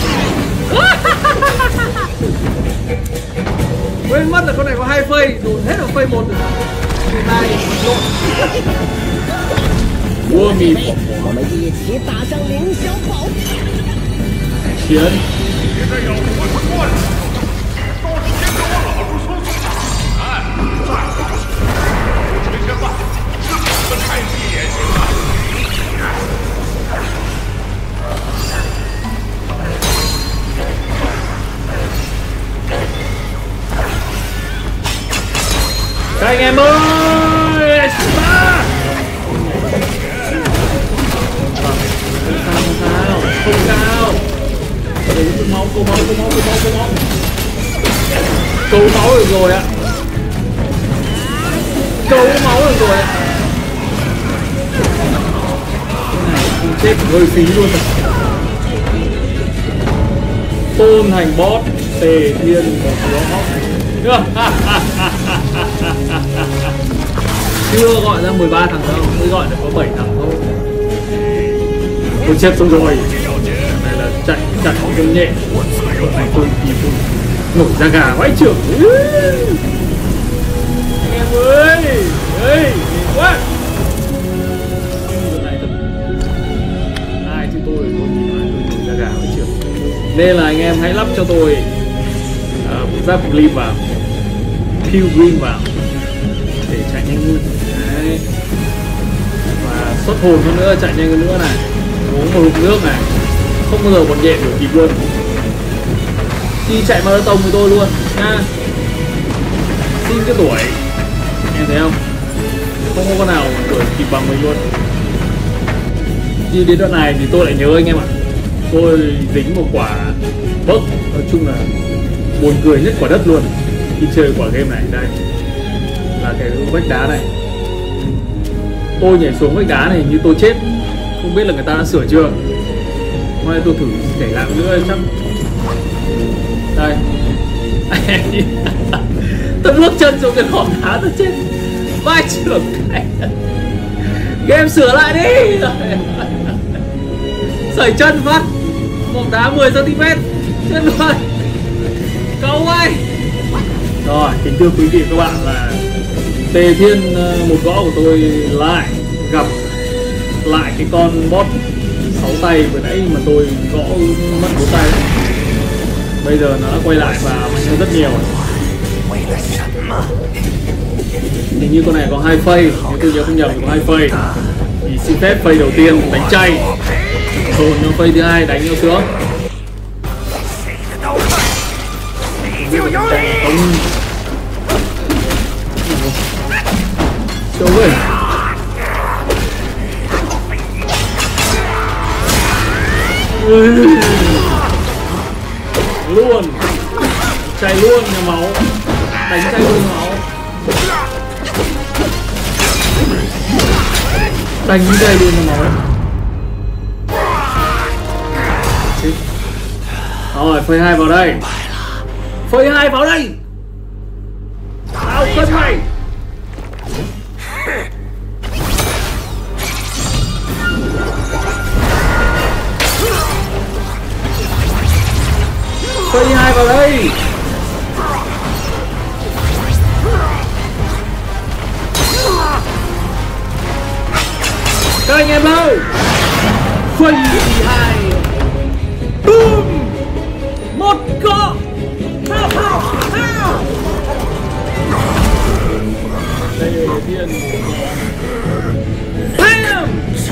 Quên mất là con này có hai phây, đồn hết ở phây một rồi. Hai lộn. Mua mì chiến. Các anh em ơi, sao không sao, không sao. Để câu máu, câu máu, câu máu, câu máu, câu máu. Câu máu được rồi ạ. Câu máu được rồi ạ. Cái này không chết hơi phí luôn rồi. Tôn thành boss, Tề Thiên một gió. Chưa gọi ra mười ba thằng đâu, mới gọi được có bảy thằng thôi. Tôi chết xong rồi. Này là chạy chạy không nhẹ. Này tôi thì tôi nổi da gà vãi trưởng. Anh em ơi, ơi, quá. Này ai chứ tôi tôi nhìn nói tôi nổi da gà vãi trưởng. Nên là anh em hãy lắp cho tôi uh, giáp Glim vào, Pilgrim vào để chạy nhanh hơn. Đấy. Và xuất hồn hơn nữa, chạy nhanh hơn nữa này. Uống một hộp nước này, không bao giờ còn nhẹ được kịp luôn. Đi chạy marathon với tôi luôn nha. Xin cái tuổi, em thấy không? Không có con nào tuổi kịp bằng mình luôn. Đi đến đoạn này thì tôi lại nhớ anh em ạ. Tôi dính một quả bug, nói chung là buồn cười nhất quả đất luôn khi chơi quả game này. Đây là cái vách đá này. Tôi nhảy xuống vách đá này như tôi chết. Không biết là người ta đã sửa chưa. Hôm nay tôi thử nhảy lại nữa chắc. Đây. Tôi bước chân xuống cái hòn đá tôi chết. Vai trưởng này. Game sửa lại đi. Sẩy chân phát. Hòn đá mười xăng ti mét. Chết luôn. Cậu ơi. Rồi, kính thưa quý vị các bạn là Tề Thiên một gõ của tôi lại gặp lại cái con boss sáu tay vừa nãy mà tôi gõ mất bốn tay. Bây giờ nó đã quay lại và mạnh hơn rất nhiều. Hình như con này có hai phây, nếu tôi nhớ không nhầm có hai phây. Thì xin phép phây đầu tiên đánh chay, rồi nó phây thứ hai đánh nhau sướng. Không. Đâu rồi. Luôn. Chạy luôn nhà máu. Đánh chạy luôn máu. Đánh chạy luôn nhà máu. Rồi, phơi hai vào đây. Phơi hai vào đây. Tao cân mày. Phơi hai vào đây. Các anh em ơi. Phơi hai. Boom. Một cọ. Thao thao thao. Đây là tiên. Bam.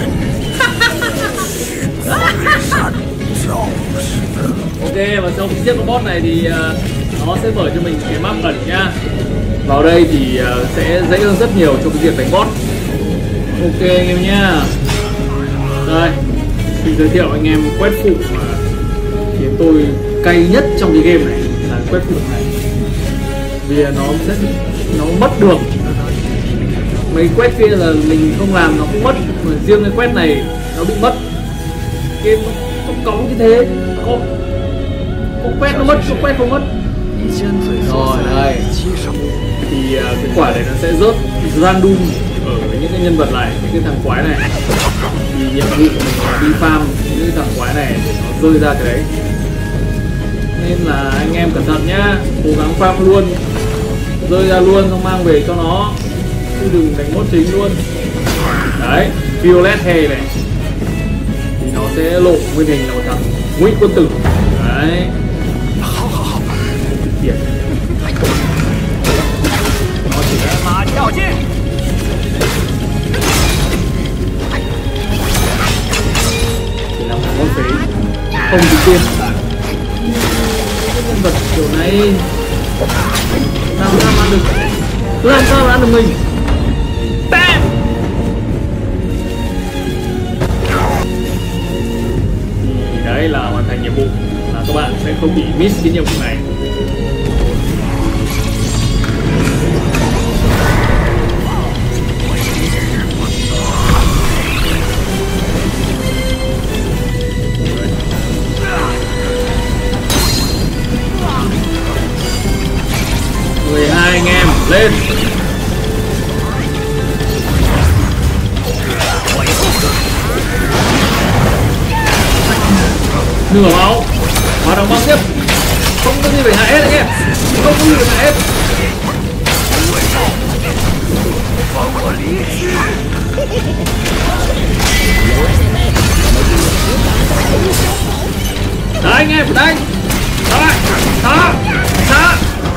Ok, và trong chiếc robot này thì uh, nó sẽ mở cho mình cái map ẩn nha. Vào đây thì uh, sẽ dễ hơn rất nhiều trong cái việc đánh boss. Ok anh em nha. Đây, mình giới thiệu anh em quét phụ mà khiến tôi cay nhất trong cái game này là quét phụ này. Vì nó sẽ nó mất được. Mấy quét kia là mình không làm nó cũng mất, mà riêng cái quét này nó bị mất. Game nó cống như thế, không không quét nó mất, không quét không mất. Rồi đây thì uh, cái quả này nó sẽ rớt random ở những cái nhân vật này, những cái thằng quái này. Thì nhiệm vụ của mình là đi farm những cái thằng quái này để nó rơi ra cái đấy. Nên là anh em cẩn thận nhá, cố gắng farm luôn, rơi ra luôn không mang về cho nó, chứ đừng đánh boss chính luôn. Đấy, Violet Hair này thì nó sẽ lộ nguyên hình là một thằng Ngụy Quân Tử. Đấy. Tiền. Nó chỉ là chỉ là một con phế không được tiền. Cái nhân vật kiểu này làm sao ăn được, làm sao ăn được mình. Bam. Thì đấy là hoàn thành nhiệm vụ, là các bạn sẽ không bị miss cái nhiệm vụ này. mười hai anh em lên. Nửa máu, hoạt động băng tiếp, không có gì phải hại hết anh em, không có gì phải hại hết. Đấy anh em, đấy, đó, đó, đó.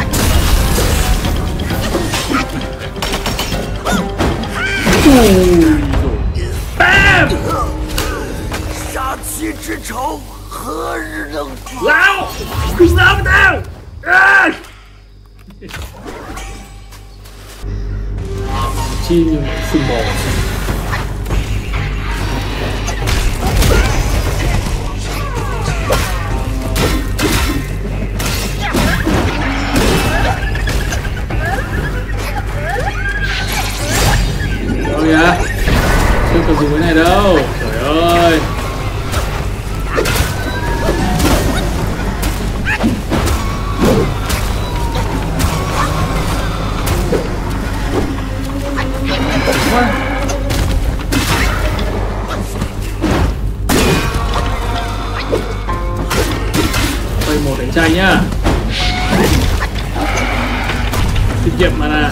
Bam! Sát khí之仇何日能止？ Lão! Đừng làm tao! À! Chi như sừng bò. chạy nhá. Tiết kiệm mana.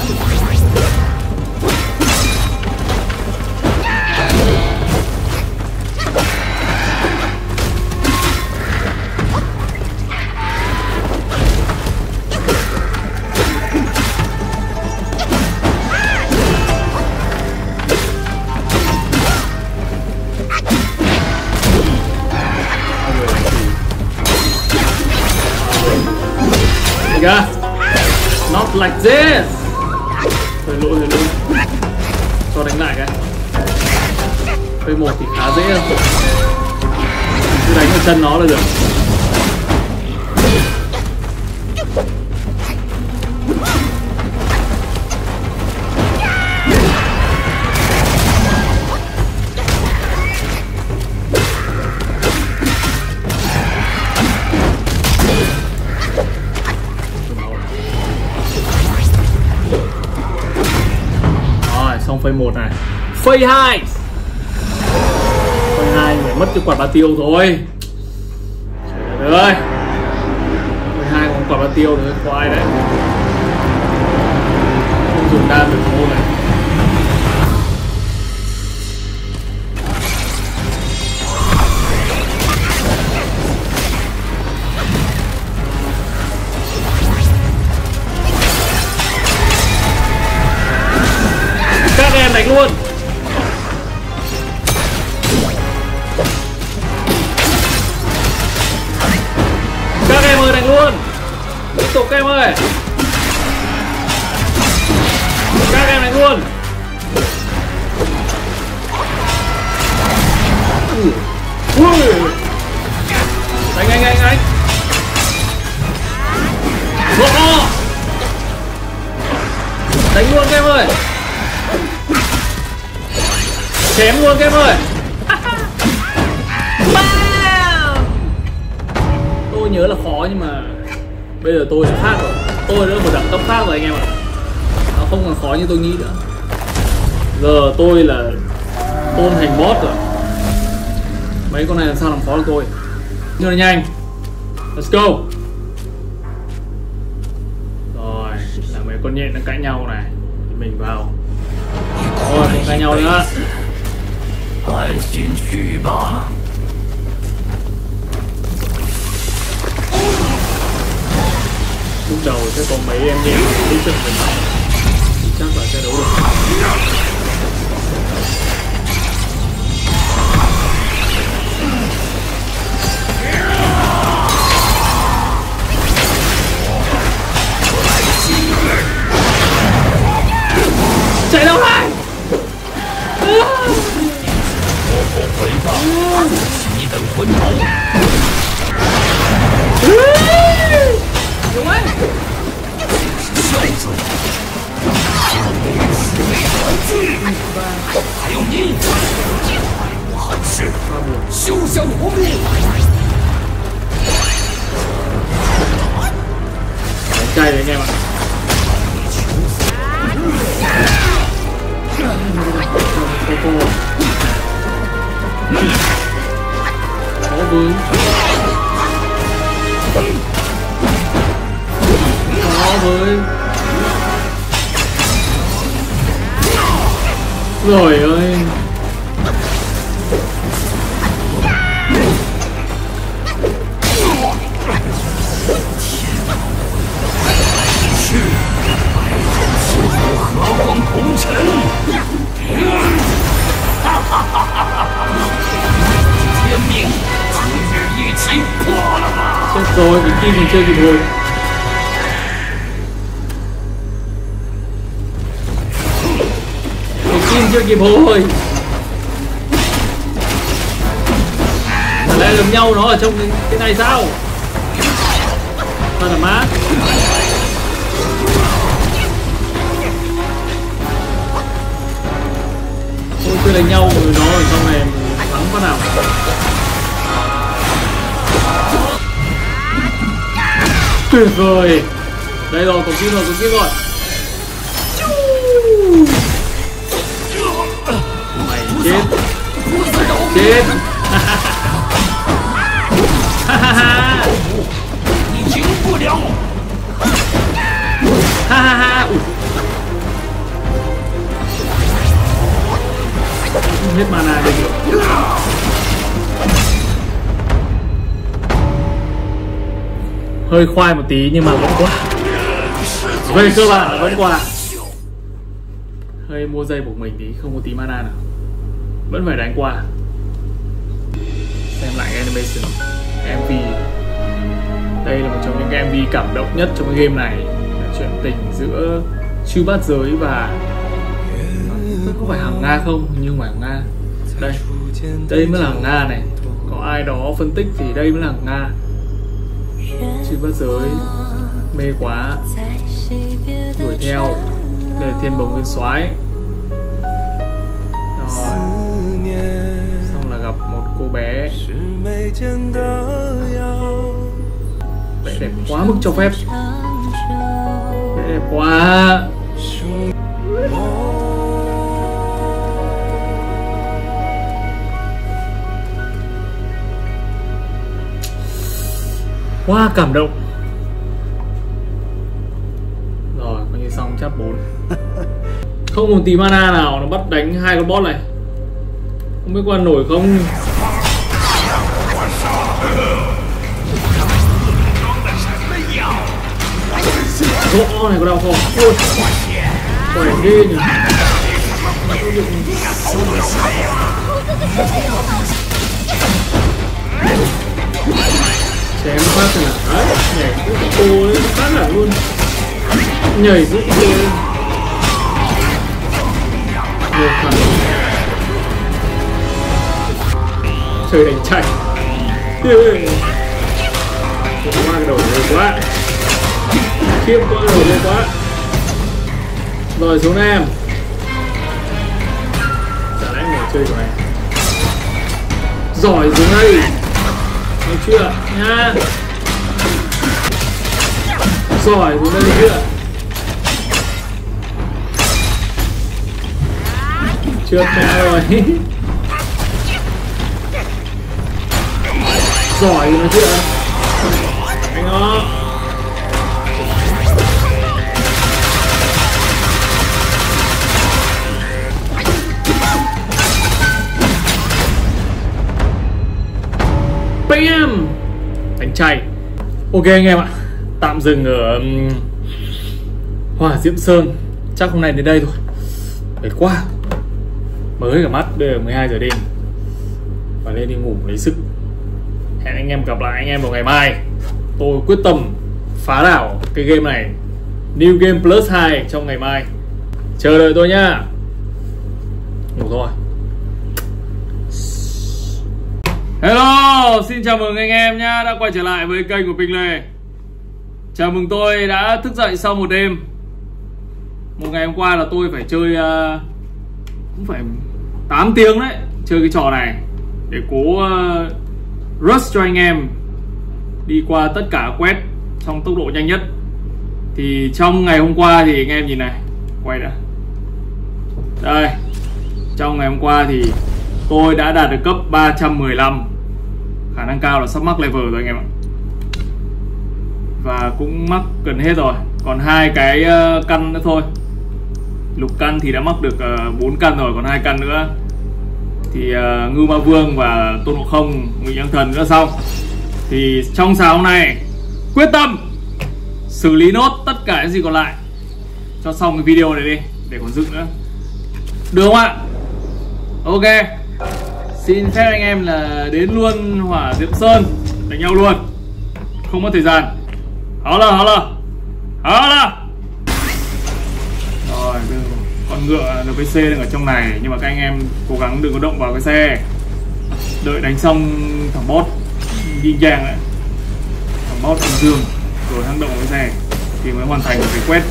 Kìa. Not like this. Thôi lỗi rồi luôn. Cho đánh lại cái. P một thì khá dễ thôi. Cứ đánh vào chân nó là được. Phase một này. Phase hai. Phase hai phải mất cái quả ba tiêu thôi. Trời ơi. Phase hai còn quả ba tiêu nữa, khoai đấy. Không dùng đam được môn này. Các em đánh luôn. Các em ơi đánh luôn. Tiếp tục các em ơi. Các em đánh luôn. Ui. Đánh anh anh anh. Vỗ. Đánh luôn các em ơi. Chém luôn các em ơi. Tôi nhớ là khó nhưng mà bây giờ tôi đã khác rồi. Tôi đã một đẳng cấp khác rồi anh em ạ. Nó không còn khó như tôi nghĩ nữa. Giờ tôi là tôn thành boss rồi. Mấy con này làm sao làm khó được tôi. Nhưng mà nhanh. Let's go. Rồi là mấy con nhện nó cãi nhau này. Mình vào. Rồi không cãi nhau nữa. 安心去吧。 Lúc đầu sẽ có mấy em nhẹ đi chân mình, chắc là sẽ đấu được. Chạy đâu này? 回放你的魂头。 Đúng đấy. 孝子，还有你，我好事，休想活命！ Cay đấy anh em ạ. Khó với khó với rồi ơi. Chết rồi, cái kim mình chơi kịp hồi. Cái kim chưa kịp hồi. Ở đây lầm nhau nó ở trong cái, cái này sao? Thật là má. Ôi cứ đánh nhau rồi nó ở trong này thắng phát nào. Tuyệt vời. Đây rồi, còn kim rồi, còn kim rồi. Mày chết. Chết. Hơi khoai một tí nhưng mà vẫn qua. Về cơ bản là vẫn qua. Hơi mua dây buộc mình tí, không có tí mana nào, vẫn phải đánh qua. Xem lại animation em vê. Đây là một trong những cái em vê cảm động nhất trong cái game này, là chuyện tình giữa Chư Bát Giới và có phải Hằng Nga không? Nhưng mà Hằng Nga. Đây, đây mới là Hằng Nga này. Có ai đó phân tích thì đây mới là Hằng Nga. Chư Bát Giới mê quá, đuổi theo. Đây là Thiên Bồng Nguyên Soái. Rồi, xong là gặp một cô bé. Vẽ đẹp quá mức cho phép. Vẽ đẹp quá. Quá cảm động. Rồi, coi như xong chapter bốn. Không một tí mana nào, nó bắt đánh hai con boss này. Không biết qua nổi không. Gỗ này có đau không? Ôi, khỏe ghê nhỉ. Chém phát này là đấy, nhảy cứ cô ấy phát là luôn. Nhảy rút kia. Nhiều phần. Trời đánh chạy. Qua cái đầu này quá. Khiếp qua cái đầu này quá. Rồi xuống em. Chả lẽ người chơi của này. Giỏi xuống đây. Được chưa nha. Giỏi xuống đây được chưa. Trượt mẹ rồi. Giỏi nó chưa. Anh nó. Bam. Đánh chay. Ok anh em ạ. Tạm dừng ở um, Hỏa Diệm Sơn. Chắc hôm nay đến đây thôi. Mệt quá. Mới cả mắt. Bây giờ mười hai giờ đêm. Và lên đi ngủ lấy sức. Hẹn anh em gặp lại anh em vào ngày mai. Tôi quyết tâm phá đảo cái game này. New Game Plus hai trong ngày mai. Chờ đợi tôi nhá. Ngủ thôi. Hello, xin chào mừng anh em nhá, đã quay trở lại với kênh của Pinh Lê. Chào mừng tôi đã thức dậy sau một đêm. Một ngày hôm qua là tôi phải chơi uh, cũng phải tám tiếng đấy, chơi cái trò này để cố uh, rush cho anh em đi qua tất cả quest trong tốc độ nhanh nhất. Thì trong ngày hôm qua thì anh em nhìn này, quay đã. Đây, trong ngày hôm qua thì tôi đã đạt được cấp ba trăm mười lăm. Khả năng cao là sắp mắc level rồi anh em ạ. Và cũng mắc gần hết rồi. Còn hai cái uh, căn nữa thôi. Lục căn thì đã mắc được uh, bốn căn rồi. Còn hai căn nữa thì uh, Ngưu Ma Vương và Tôn Ngộ Không, Ngụy Nhãn Thần nữa xong. Thì trong sáng hôm nay quyết tâm xử lý nốt tất cả những gì còn lại cho xong cái video này đi, để còn dựng nữa. Được không ạ? Ok. Xin phép anh em là đến luôn Hỏa Diệm Sơn đánh nhau luôn, không mất thời gian. Hó là hó là hó là. Rồi con ngựa en pê xê đang ở trong này, nhưng mà các anh em cố gắng đừng có động vào cái xe. Đợi đánh xong thằng boss Yin Yang đấy, thằng boss âm dương, rồi hăng động vào cái xe thì mới hoàn thành được cái quest.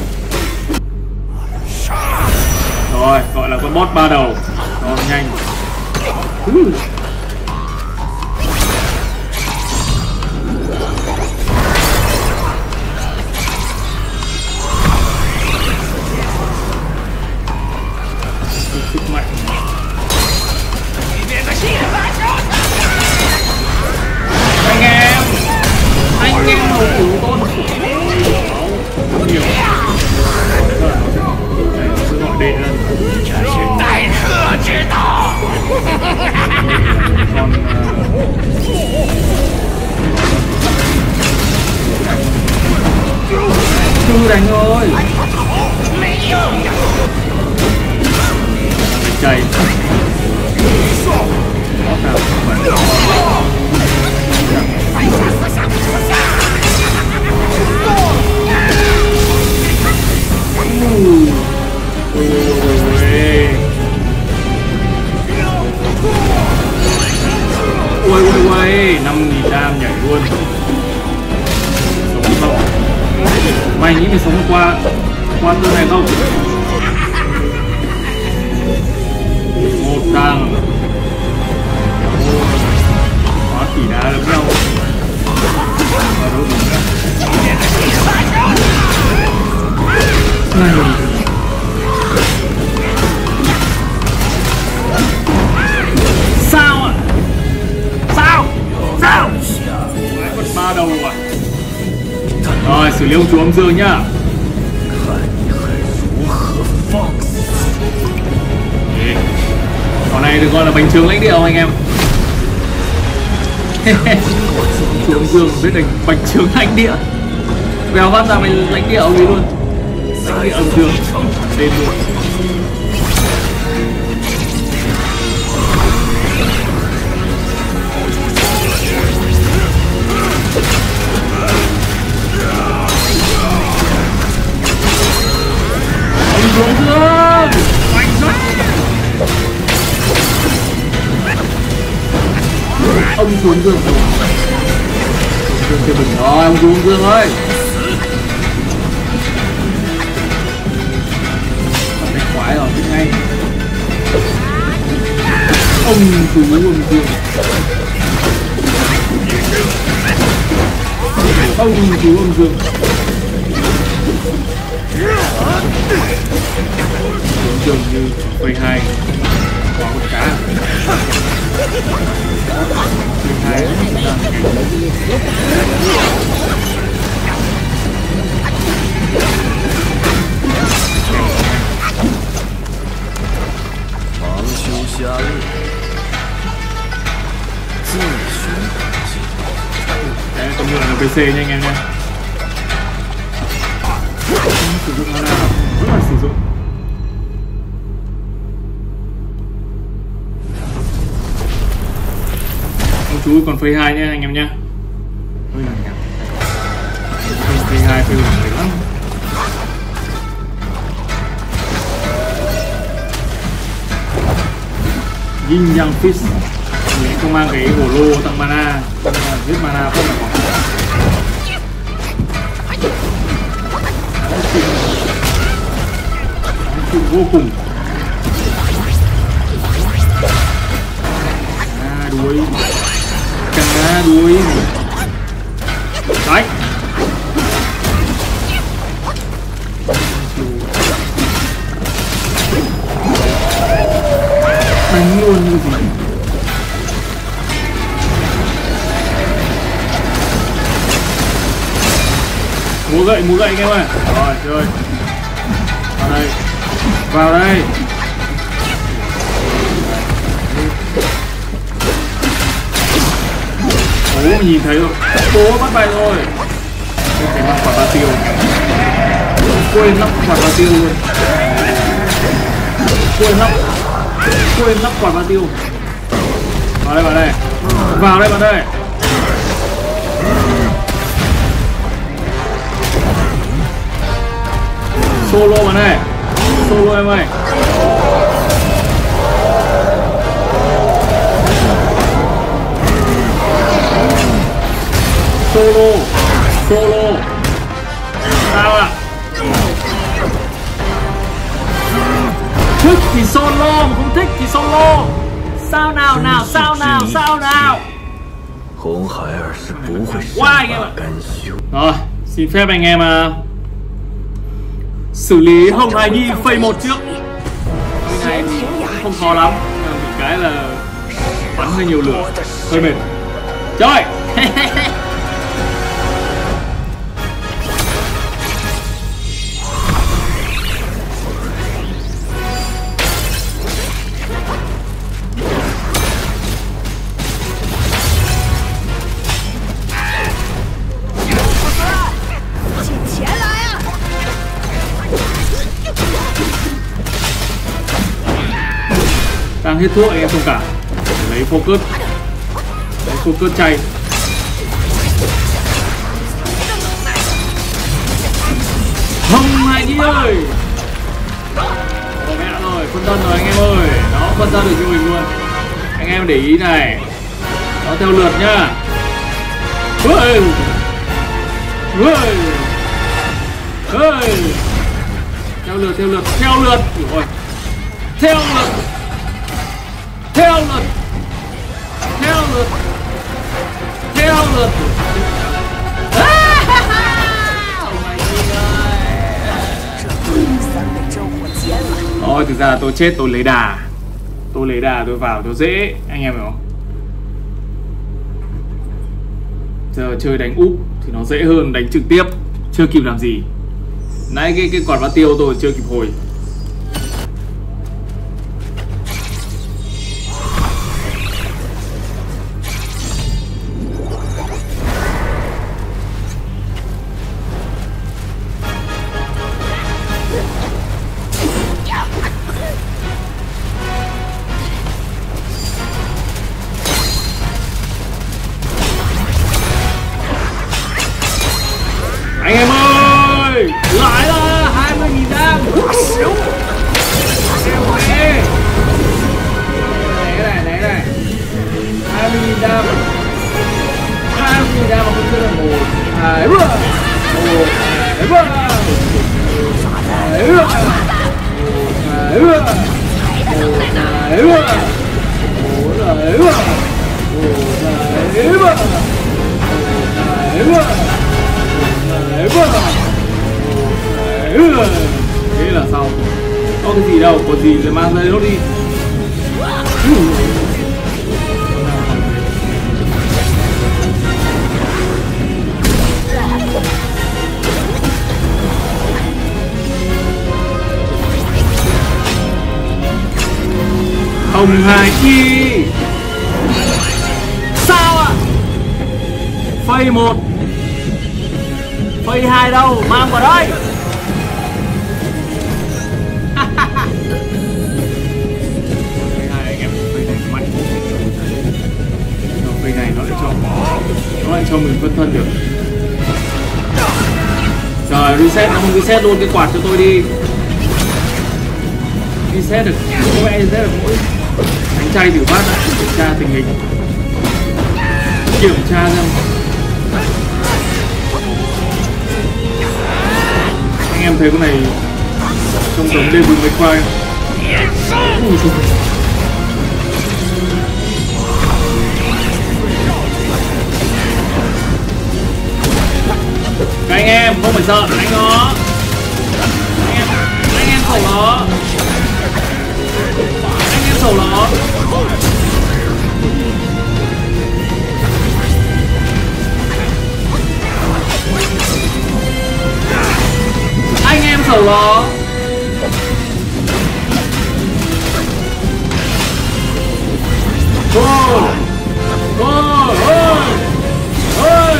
Rồi gọi là con boss ba đầu. Rồi nhanh. Uh. Sức mạnh. Anh em, anh em hầu cứu tôi một chút. Nhiều. Đây, nó sẽ gọi đệ lên. đam nhảy luôn. Sống không? Mày nghĩ mày sống qua qua turn này không? Một thằng hóa khỉ đá lẫn nhau. Và đối thủ nữa. Này. Sao à? Sao? Sao? Lại còn ba đầu à? Rồi, xử lý ông chú âm dương nhá. Con này được gọi là bánh trứng lãnh địa không anh em? Chú âm dương biết đánh bánh trứng lãnh địa. Bèo phát ra mình lãnh địa ông ấy luôn. Lãnh địa âm dương tên luôn. Ông chú âm dương bánh xuất. Ông chú âm dương Dương kêu mình rồi, ông chú âm dương ơi. Đánh quái rồi, biết ngay. Ông chú âm dương. Ông chú âm dương. Dường như phây hai có con cá. Phây hai 长修下令，自寻短见。 đấy, công nhận là pê xê nha anh em nha. Không sử dụng mana vẫn là sử dụng. Ông chú còn phây hai nhé anh em nhé. Hơi là nhạt. Phây hai phây một lắm. Yin Yang Fish. Mình không mang cái hổ lô tăng mana, giết mana không là còn. Vô cùng. Cá đuối. Cá đuối. Đấy. Đánh luôn như gì. Múa gậy, múa gậy anh em ơi. Rồi, chơi. Vào đây. Vào đây. Bố nhìn thấy rồi. Bố bắt bài rồi. Không thể mang quả ba tiêu. Quên lắp quả ba tiêu luôn. Quên lắp. Quên lắp quả ba tiêu. Vào đây, vào đây. Vào đây, vào đây. Solo vào đây. Solo em ơi. Solo. Solo. Sao ạ? Thích thì solo, mà không thích thì solo. Sao nào nào, sao nào, sao nào. 红孩儿是不会善哇罢甘休。 Rồi, xin phép anh em à, xử lý Hồng Hải Nhi phase một trước. Cái này thì cũng không khó lắm, nhưng mà một cái là bắn hơi nhiều lửa, hơi mệt. Chơi. Đang hết thuốc anh em thông cảm. Để lấy focus. Lấy focus chay. Hồng Hải Nhi ơi. Có mẹ rồi, phân thân rồi anh em ơi. Đó, phân thân được cho mình luôn. Anh em để ý này. Nó theo lượt nhá. Ơi. Ơi. Ơi. Theo lượt, theo lượt, theo lượt. Rồi. Theo lượt. Theo lượt. Theo lượt. Theo lượt. Thôi thực ra là tôi chết tôi lấy đà. Tôi lấy đà tôi vào tôi dễ. Anh em hiểu không? Giờ chơi đánh úp thì nó dễ hơn đánh trực tiếp. Chưa kịp làm gì. Nãy cái, cái quả bát tiêu tôi chưa kịp hồi. Anh em ơi, lại là hai mươi nghìn đam. Này này này này, hai mươi nghìn đam, hai mươi nghìn đam mà không chơi là một, hai, một, hai, một, hai, một, hai, một, hai, một, hai, một, hai, một, hai, một. Thế là xong. Có cái gì đâu, có gì thì mang ra nó đi. Không hài chi. Sao ạ? Phây một. Phây hai đâu, mang vào đây. Phây hai anh em, phây này mạnh. Phây này nó lại cho nó lại cho mình phân thân được. Trời, reset nó không reset luôn cái quạt cho tôi đi. Reset được, có mẹ reset được mỗi đánh chay thử phát đã, kiểm tra tình hình, kiểm tra xem. Anh em thấy con này trong tấm đêm vùng mấy khoai. Các anh em không phải sợ đánh nó. Anh em, anh em sổ nó. Anh em sổ nó. Anh em sầu nó. Ôi ôi ôi ôi.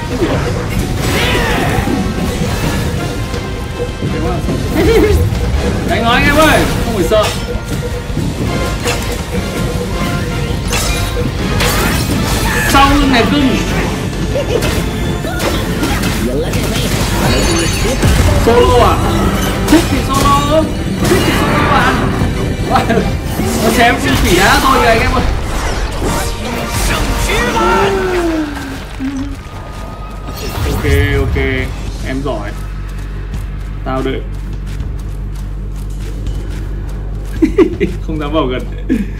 Đánh nó anh em ơi, không phải sợ. Sau lưng này cưng. Solo à? Thích thì solo, thích thì solo à? Nó chém trên phỉ đá thôi kìa anh em ơi. Ok ok, em giỏi. Tao đợi. Không dám vào gần.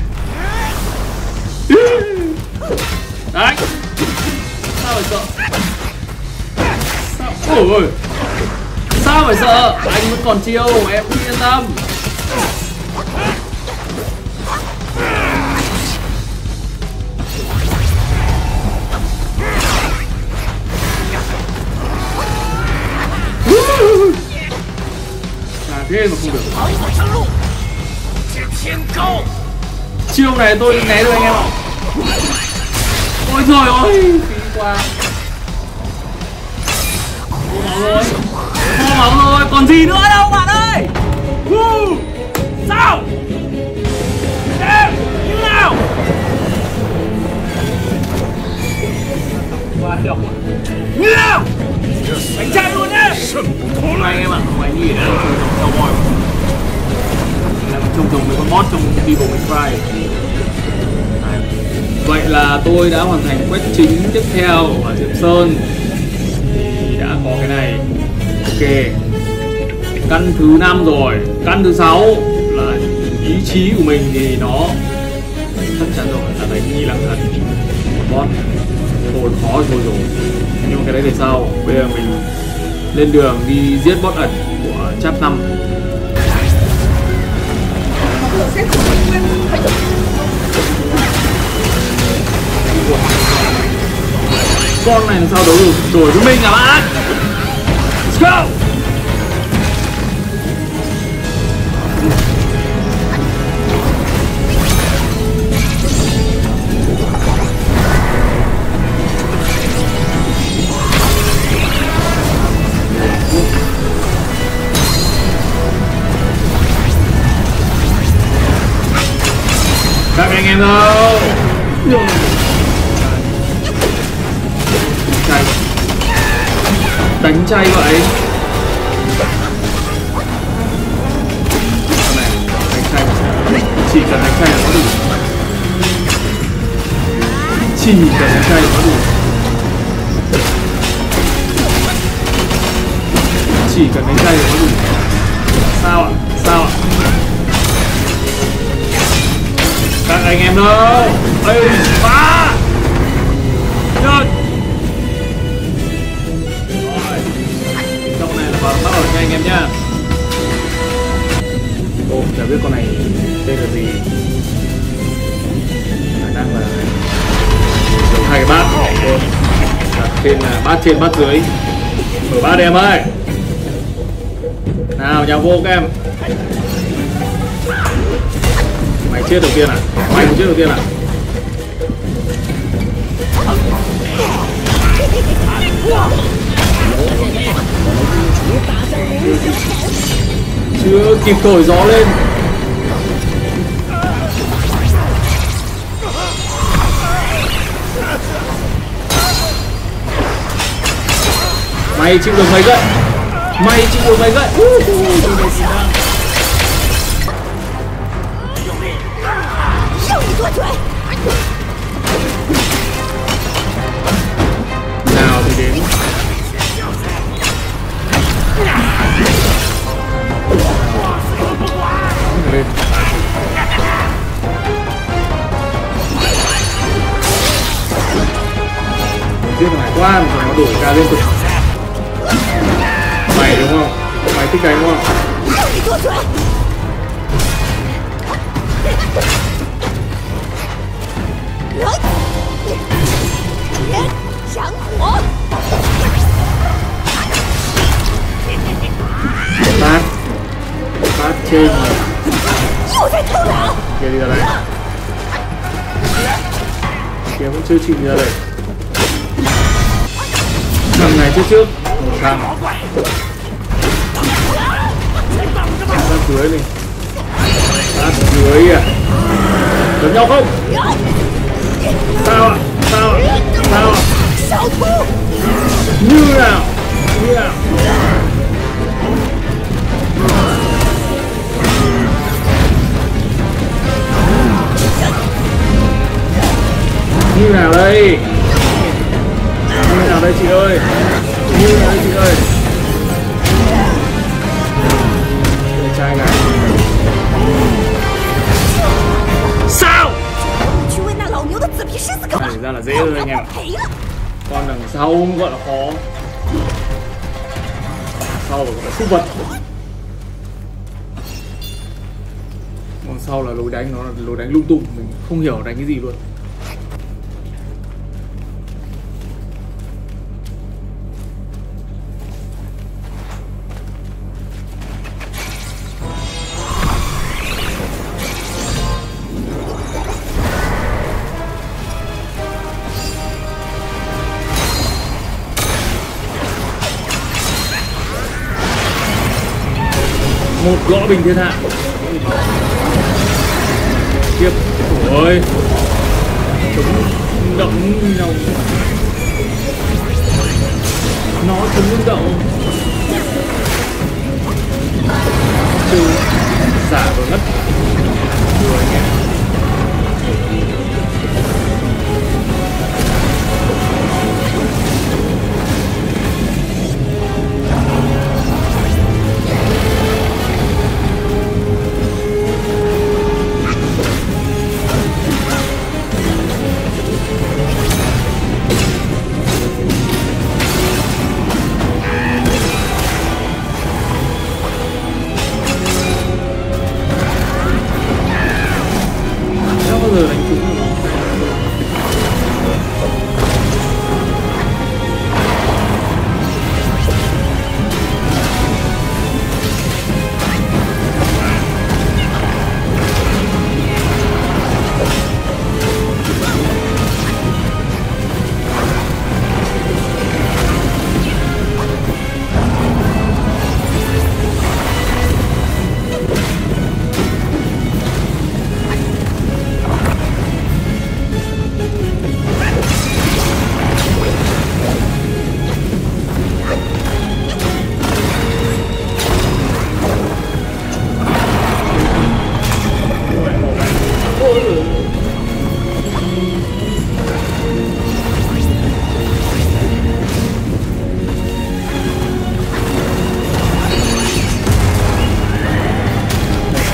Đấy. Sao phải sợ? Sao? Ôi. Sao phải sợ? Anh vẫn còn chiêu, em cứ yên tâm. À thế mà không được. Chiêu này tôi né được anh em ạ. Ôi trời ơi, phí quá. Khô máu rồi. Khô máu rồi, còn gì nữa đâu bạn ơi. uh, Sao? Em, như nào? Như nào? Đánh chạy luôn nhé. Không anh em ạ, không anh nghĩ đâu. Trông trông mọi là trông trông mấy con boss trong Devil May Cry. Vậy là tôi đã hoàn thành quest chính tiếp theo ở Diệm Sơn. Thì đã có cái này. Ok. Căn thứ năm rồi. Căn thứ sáu là ý chí của mình thì nó chắc chắn rồi là đánh nghi lăng thần boss. Thôi khó thôi rồi. Nhưng mà cái đấy về sau. Bây giờ mình lên đường đi giết boss ẩn của chap năm. Con này làm sao đấu được đổi với mình à bạn? Let's go! Các anh em đâu? Chay. Đánh chay vậy. Này, đánh chay. Chỉ cần đánh chay là có đủ. Chỉ cần đánh chay là có đủ. Chỉ cần đánh chay là có đủ. Sao ạ? Sao ạ? Các anh em đâu? Ê, phá! Nhân! Rồi. Trong này là vào bắt đầu nha anh em nhá. Ồ, chả biết con này tên là gì. Khả năng là giống hai cái bát. Đặt trên là bát trên bát dưới. Mở bát em ơi. Nào, nhào vô các em. Mày chết đầu tiên à? Mày cũng chết đầu tiên à? Chưa kịp thổi gió lên. Mày chịu được mấy gậy? Mày chịu được mấy gậy? Nào thì đến. Lên. Giết hải quan rồi nó đổi ca liên tục. Mày đúng không? Mày thích đánh đúng không? Bát Bát trên kia đi ra đây. Kia vẫn chưa chịu đi ra đây. Thằng này trước trước một thằng bát dưới này. Bát dưới à? Đánh nhau không? Sao ạ? Sao ạ? Sao ạ? Như nào? Như nào? Như nào đây? Như nào đây chị ơi? Như nào đây chị ơi? Để trai này. Sao? Này ra là dễ thôi anh em ạ. Con đằng sau cũng gọi là khó. Sau gọi là súc vật. Còn sau là lối đánh, nó là lối đánh lung tung, mình không hiểu đánh cái gì luôn. Một gõ bình thiên hạ. Tiếp. Ôi, chống động nhau. Nó chống động. Trừ xả rồi ngất. Rồi nhé.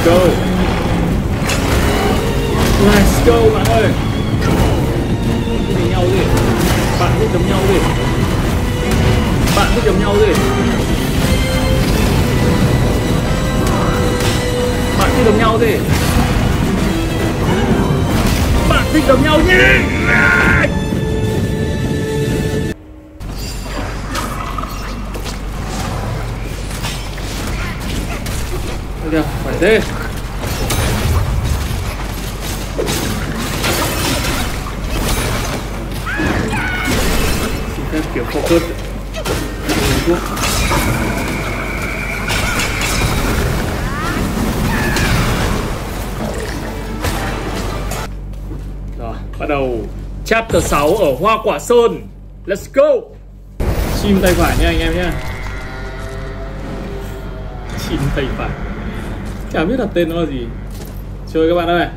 go. Let's go bạn ơi. Cái nhau gì? Bạn cứ chấm nhau gì? Bạn cứ chấm nhau gì? Bạn cứ đấm nhau gì? Bạn thích đấm nhau nhé. Được, phải thế. Xin phép kiểu focus. Rồi, bắt đầu chapter sáu ở Hoa Quả Sơn. Let's go. Chim tay phải nha anh em nhé. Chim tay phải. Chả biết đặt tên nó là gì. Chơi các bạn ơi.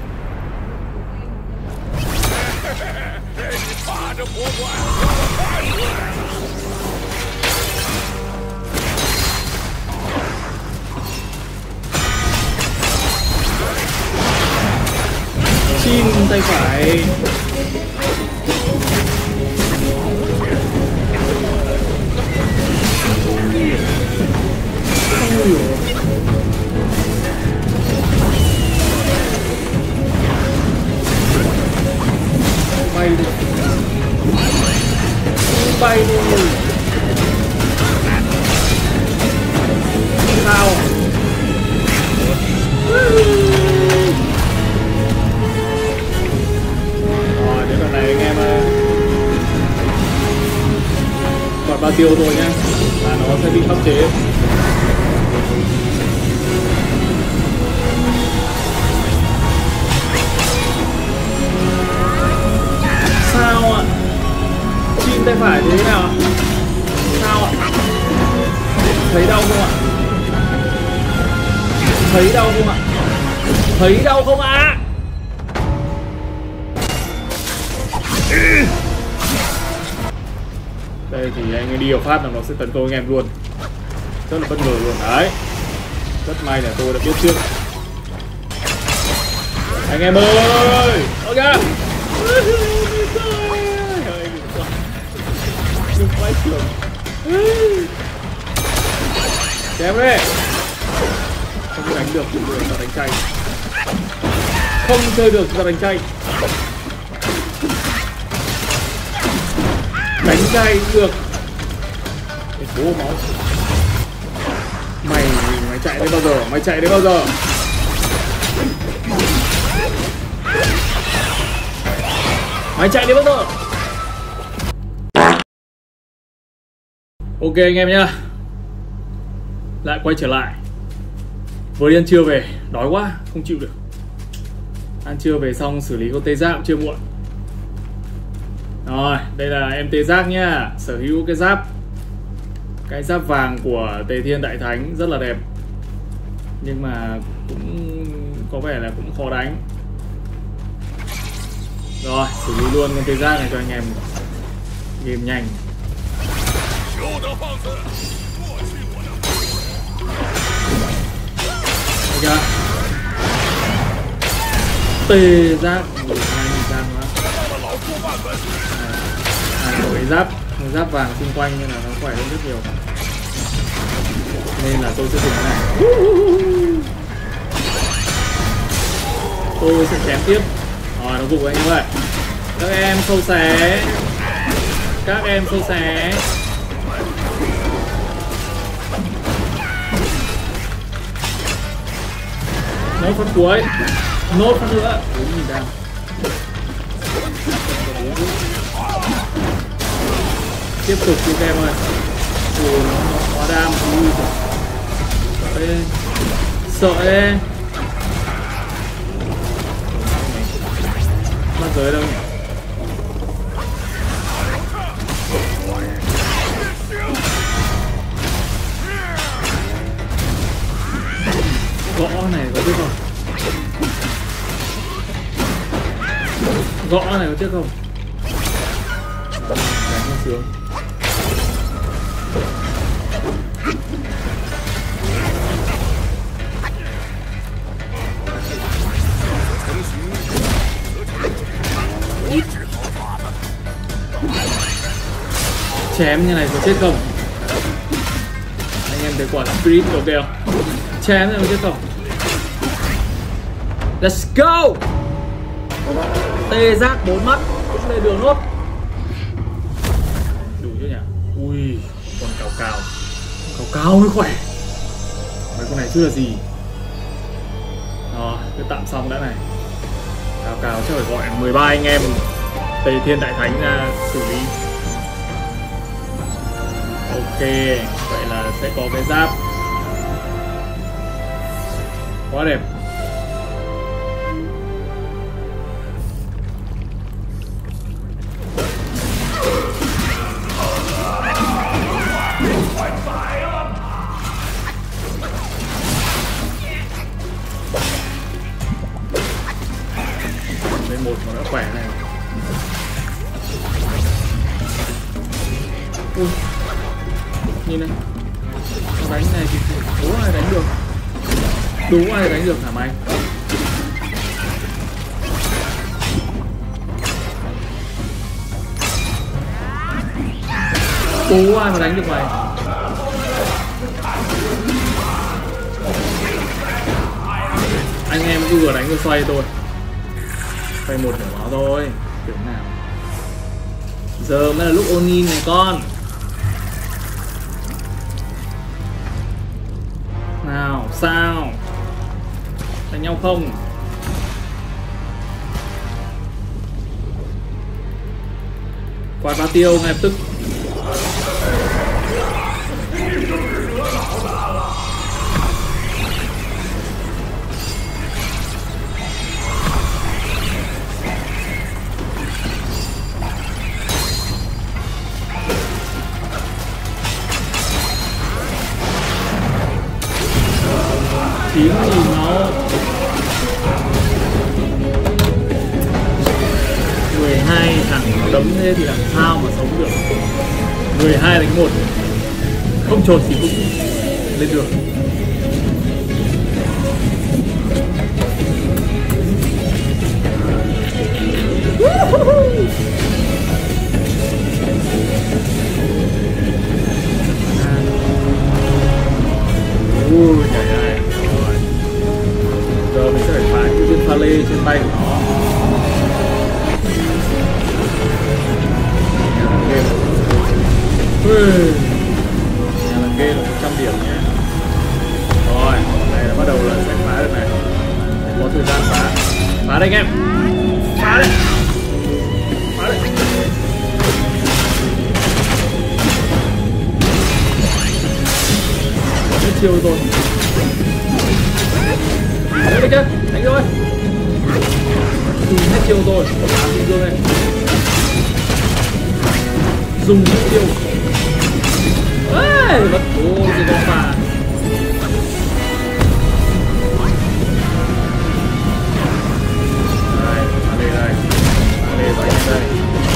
Chim tay phải. Bay đi. Bay đi. Sao? Rồi, đến đoạn này anh em còn bao tiêu thôi nhá, là nó sẽ bị khắc chế. Sao ạ? Chim tay phải thế nào? Sao ạ? Thấy đau không ạ? Thấy đau không ạ? Thấy đau không ạ? Đây thì anh ấy đi vào phát là nó sẽ tấn công anh em luôn. Rất là bất ngờ luôn đấy. Rất may là tôi đã biết trước. Anh em ơi, ok. Đừng quay trường. Chém đi. Không có đánh được, không được, ta đánh chay. Không chơi được, ta đánh chay. Đánh chay được. Cái bố máu. Mày, mày chạy đến bao giờ? Mày chạy đến bao giờ? Mày chạy đến bao giờ? Ok anh em nhá. Lại quay trở lại. Vừa đi ăn trưa về, đói quá, không chịu được. Ăn trưa về xong xử lý con tê giác cũng chưa muộn. Rồi, đây là em tê giác nhá. Sở hữu cái giáp Cái giáp vàng của Tề Thiên Đại Thánh rất là đẹp. Nhưng mà cũng có vẻ là cũng khó đánh. Rồi, xử lý luôn con tê giác này cho anh em game nhanh. Được chưa? Tê giác một hai nghìn giang quá. À, cái giáp cái giáp vàng xung quanh nên là nó khỏe hơn rất nhiều. Nên là tôi sẽ dùng cái này. Tôi sẽ chém tiếp. Rồi nó gục anh em ơi. Các em sâu xé. Các em sâu xé. Nốt phân cuối. Nốt phân nữa. bốn nghìn đam. Tiếp tục đi các em ơi. Ủa nó có đam. Ui giời. Sợ ê. Mất giới đâu nhỉ? Gõ này có biết không? Gõ này có tiếc không? Đánh nó sướng. Chém như này có chết không? Anh em thấy quả Spirit ok không? Chém này có chết không? Let's go! Tê giác bốn mắt cũng lên đường nốt. Đủ chưa nhỉ? Ui, con cào cào. Cào cào mới khỏe. Mấy con này chưa là gì. Đó, cứ tạm xong đã này. Cào cào chắc phải gọi mười ba anh em Tề Thiên Đại Thánh ra xử lý. Ok, vậy là sẽ có cái giáp quá đẹp. Lên một mà đã khỏe này. Ui, nhìn này, nó đánh này thì đố ai đánh được, đố ai đánh được hả mày? Đố ai mà đánh được mày? Anh em cứ vừa đánh vừa xoay thôi, xoay một nửa máu thôi, kiểu nào? Giờ mới là lúc Onin này con. Nào, sao? Đánh nhau không? Quạt ba tiêu ngay lập tức. chín nghìn máu, mười hai thằng đấm thế thì làm sao mà sống được. Mười hai đánh một, không trồn thì cũng lên được. Ui trời ơi. Giờ mình sẽ phải phá cái viên pha lê trên tay của nó. Nhà là game là một trăm điểm nha. Rồi, này là bắt đầu là sẽ phá được này. Có thời gian phá. Phá đây anh em. Phá đấy. Phá đấy. Hết chiêu rồi. Đấy đấy chứ, đánh rồi. Dùng hết chiêu rồi, làm gì rồi này. Dùng hết chiêu. Ê, bất ôi cái con phà. Đây, pha lê đây. Pha lê của anh em đây.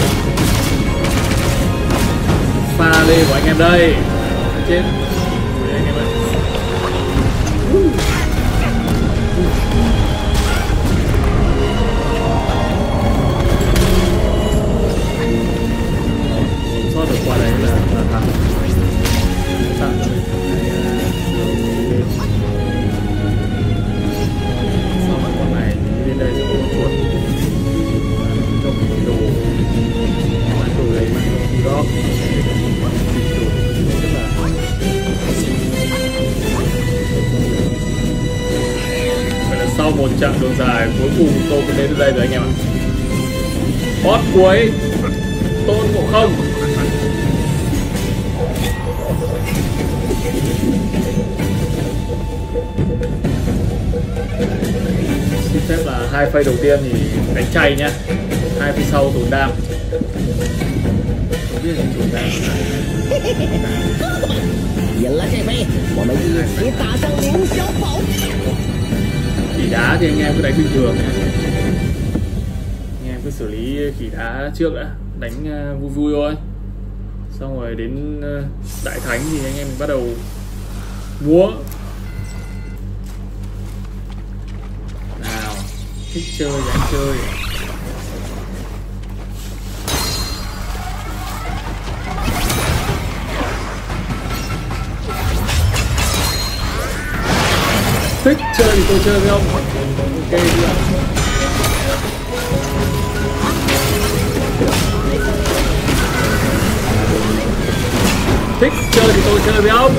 Pha lê của anh em đây. Chết. Anh em ơi. Sót được qua đây là, là thắng. Tạm rồi. Sau một con này thì đến đây sẽ có con chuột. Cho mình đồ. Mang đồ đấy, mang đồ rock. Rất là vậy là sau một chặng đường dài cuối cùng tôi cũng đến đây rồi anh em ạ. Boss cuối Tôn Ngộ Không. Xin phép là hai phay đầu tiên thì đánh chay nhá, hai phay sau tổn đam. Không biết là tổn đam. 赢了这回，我们一起打上凌霄堡。 Khỉ đá thì anh em cứ đánh bình thường nhé. Anh em cứ xử lý khỉ đá trước đã, đánh uh, vui vui thôi. Xong rồi đến uh, đại thánh thì anh em bắt đầu múa. Nào, thích chơi thì anh chơi. chơi thì tôi chơi với ông. Ok chưa? Thích chơi thì tôi chơi với ông.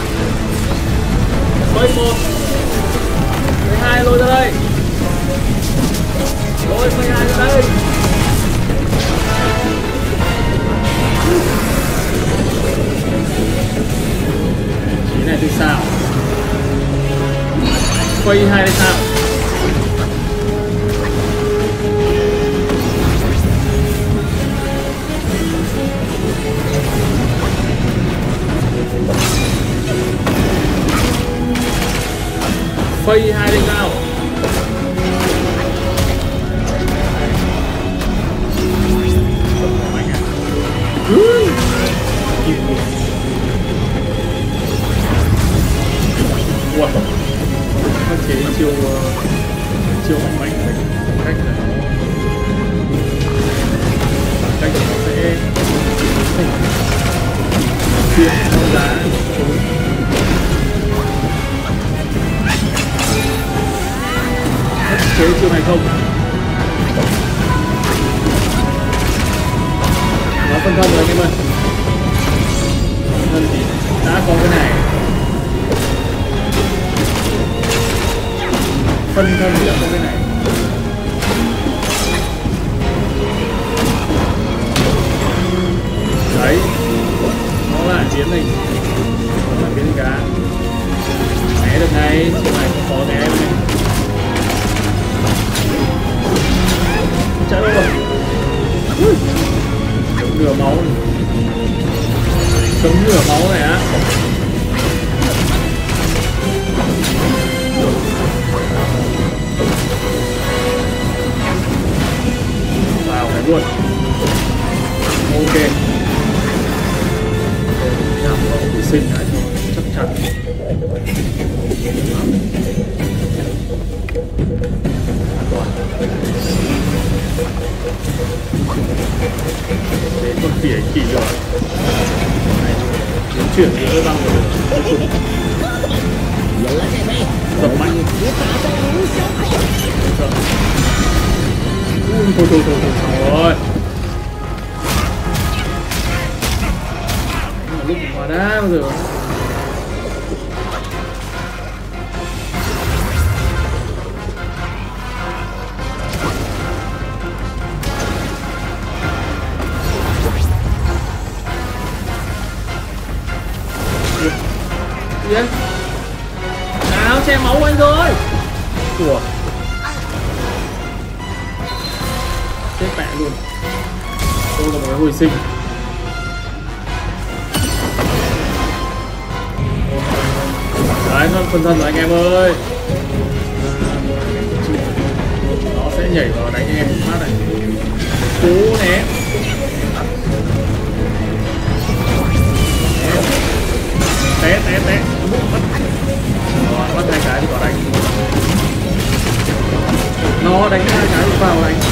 Phây một, phây hai lôi ra đây. Lôi phây hai ra đây. Chí này thì sao? Phây hai thì sao? Phây hai lên cao. Wow. Nó chế chiêu chiêu mạnh mạnh cách là nó cách nó sẽ xuyên nó ra chế chiêu này không? Nó phân thân rồi anh em ơi. Phân thì đã có cái này. Phân thân thì đã có cái này. Đấy, nó là chiến này, còn là biến cá. Né được ngay, chiều này cũng có né này. Chạy đâu rồi? Chống nửa máu này. Chống nửa máu này á. Vào cái luôn. Ok. Nhằm vào thủy sinh lại cho chắc chắn. An toàn. Để con khỉ ấy kỳ rồi. Biến chuyển giữa băng rồi. Cuối cùng dập mạnh. Ui, thôi thôi thôi thôi, xong rồi. Lúc mà đá bây giờ. Gì vậy? Áo che máu anh rồi. Ủa. Chết mẹ luôn. Tôi là một cái hồi sinh. Đấy, nó phân thân rồi anh em ơi. Nó sẽ nhảy vào đánh anh em một phát này. Cố né. Té té té. Rồi, bắt hai cái thì có đánh. Nó đánh hai cái thì vào đánh.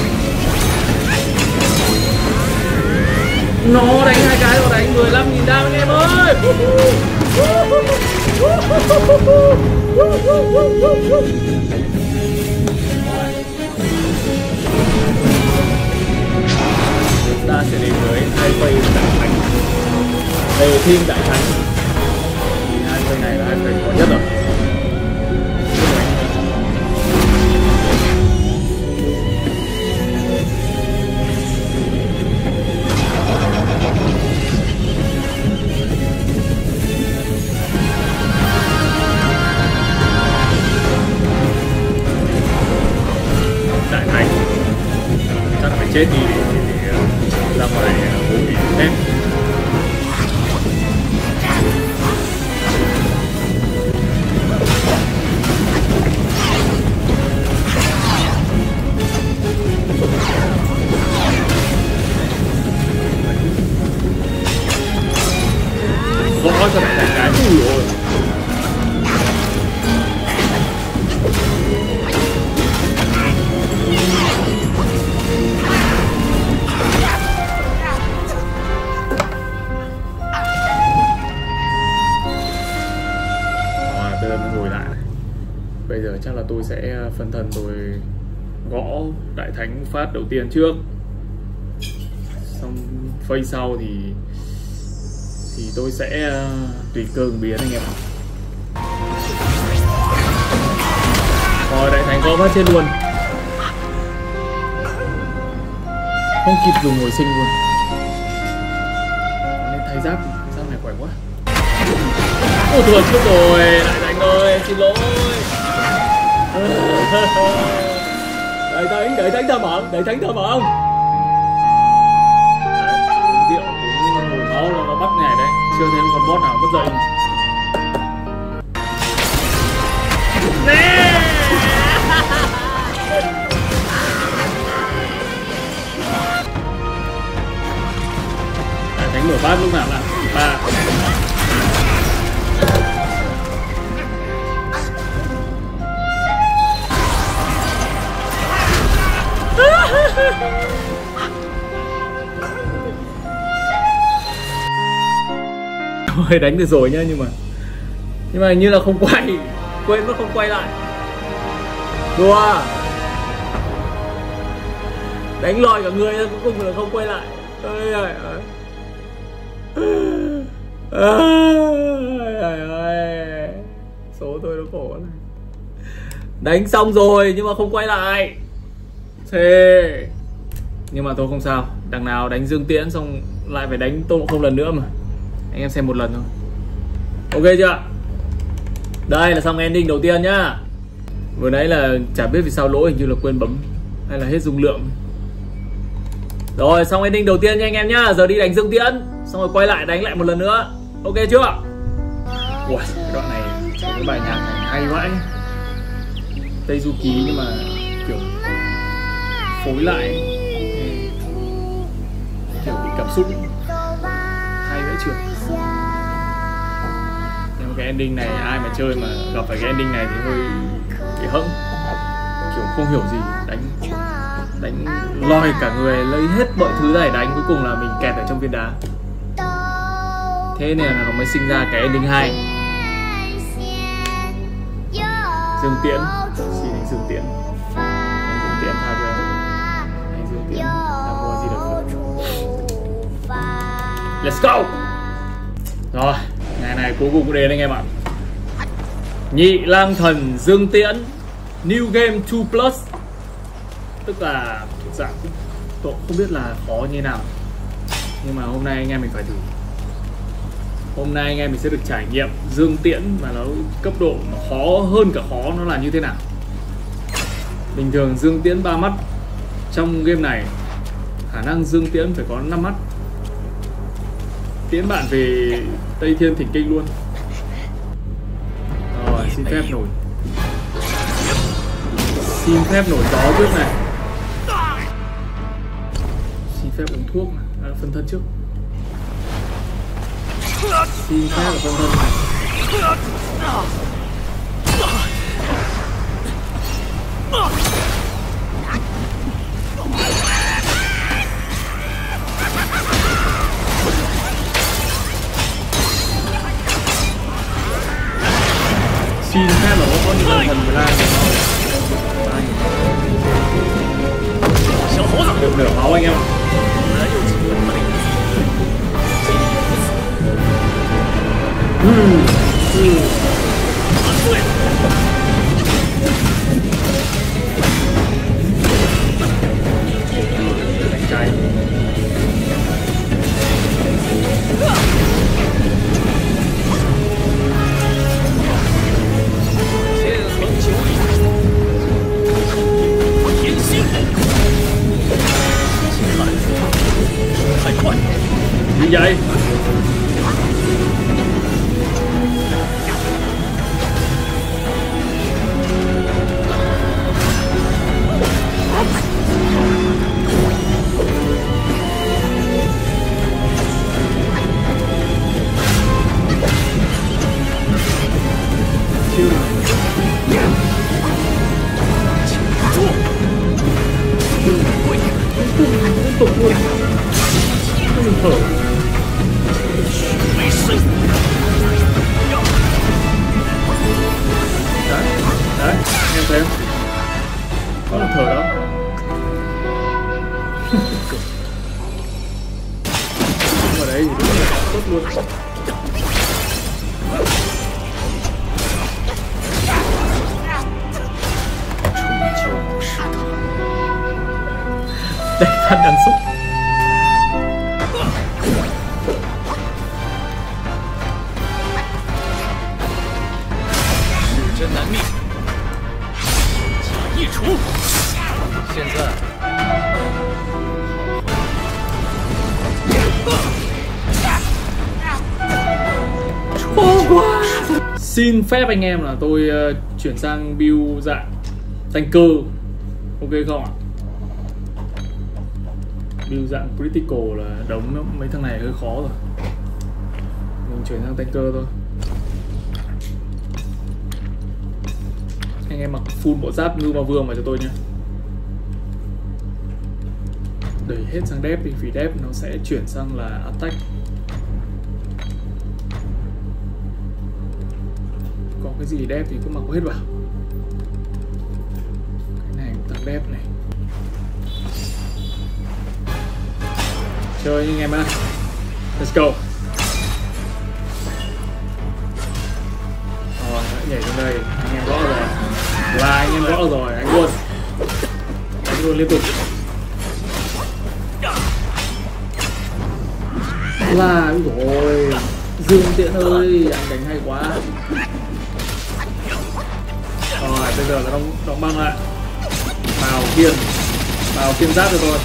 Nó đánh hai cái vào đánh mười lăm nghìn đam anh em ơi. Chúng ta sẽ đến với hai phây đại thánh. Đề thiên đại thánh. Thì hai phây này là hai phây khó nhất rồi. Đại thánh chắc phải chết đi để ra ngoài bốn nghìn thép. Gõ cho đại thánh cái. Ui ôi. Đơn nó ngồi lại này. chắc là tôi sẽ phân thần rồi gõ đại thánh phát đầu tiên trước, xong phase sau thì thì tôi sẽ uh, tùy cơ ứng biến anh em ạ. Rồi đại thánh có phát trên luôn, không kịp dùng hồi sinh luôn. Nên thay giáp, giáp này khỏe quá. Ôi thừa trước rồi, đại thánh ơi, em xin lỗi. Đại thánh, đại thánh tha mạng, đại thánh tha mạng. Đấy, uống rượu, uống mùi máu là nó bắt này đấy. Chưa thấy con boss nào mất dậy. Nè. Đại thánh mở bát lúc nào là ba. Thôi đánh được rồi nhá, nhưng mà nhưng mà như là không quay, quên mất không quay lại. Đùa, đánh lòi cả người ra cuối cùng là không quay lại. Ơi ơi ơi ơi ơi, số tôi nó khổ này. Đánh xong rồi nhưng mà không quay lại. Thế nhưng mà thôi không sao, đằng nào đánh Dương Tiễn xong lại phải đánh Tôn Ngộ Không lần nữa mà. Anh em xem một lần thôi. Ok chưa? Đây là xong ending đầu tiên nhá. Vừa nãy là chả biết vì sao lỗi, hình như là quên bấm hay là hết dung lượng. Rồi xong ending đầu tiên nha anh em nhá. Giờ đi đánh Dương Tiễn, xong rồi quay lại đánh lại một lần nữa. Ok chưa? Ui, cái đoạn này cái bài nhạc này hay vãi. Tây Du Ký nhưng mà kiểu phối lại kiểu bị cảm xúc, hay vãi trưởng. Nhưng mà cái ending này ai mà chơi mà gặp phải cái ending này thì hơi bị hững, kiểu không hiểu gì, đánh đánh lòi cả người, lấy hết mọi thứ ra để đánh, cuối cùng là mình kẹt ở trong viên đá. Thế nên là nó mới sinh ra cái ending hai. Dương Tiễn, xin anh Dương Tiễn, anh Dương Tiễn tha cho em, anh Dương Tiễn đã mua gì được. Let's go. Rồi, ngày này cuối cùng cũng đến anh em ạ. Nhị Lang Thần Dương Tiễn New Game hai Plus. Tức là thuộc dạng tôi không biết là khó như thế nào, nhưng mà hôm nay anh em mình phải thử. Hôm nay anh em mình sẽ được trải nghiệm Dương Tiễn mà nó cấp độ nó khó hơn cả khó, nó là như thế nào. Bình thường Dương Tiễn ba mắt, trong game này khả năng Dương Tiễn phải có năm mắt. Tiễn bạn về Tây Thiên Thỉnh Kinh luôn. Rồi, xin phép nổi Xin phép nổi gió trước này. Xin phép uống thuốc này. À, phân thân trước. Xin phép là phân thân này. Xin phép là có những thần thần ra được nửa máu anh em. Uhm. Uhm. Đánh trái. Gì vậy? Đấy, đấy, em em thấy không? Có một thở đó. Ở đấy thì đúng là tốt luôn. Đây thân đang xúc. 真难觅，一除。现在， Khổ quá. Xin phép anh em là tôi uh, chuyển sang build dạng tanker, ok không ạ? Build dạng critical là đống mấy thằng này hơi khó rồi. Mình chuyển sang tanker thôi. Anh em mặc full bộ giáp ngư ma vương vào cho tôi nhé. Đẩy hết sang dép đi, vì dép nó sẽ chuyển sang là attack. Có cái gì dép thì cứ mặc hết vào. Cái này tăng dép này. Chơi anh em ạ. Let's go. Rồi, đã nhảy xuống đây, anh em rõ rồi. Là anh em rõ rồi, anh luôn. Anh luôn liên tục. Là, úi dồi ôi, Dương Tiễn ơi, anh đánh hay quá. Rồi, bây giờ là đóng, đóng băng lại. Vào kiên. Vào kiên giáp cho tôi.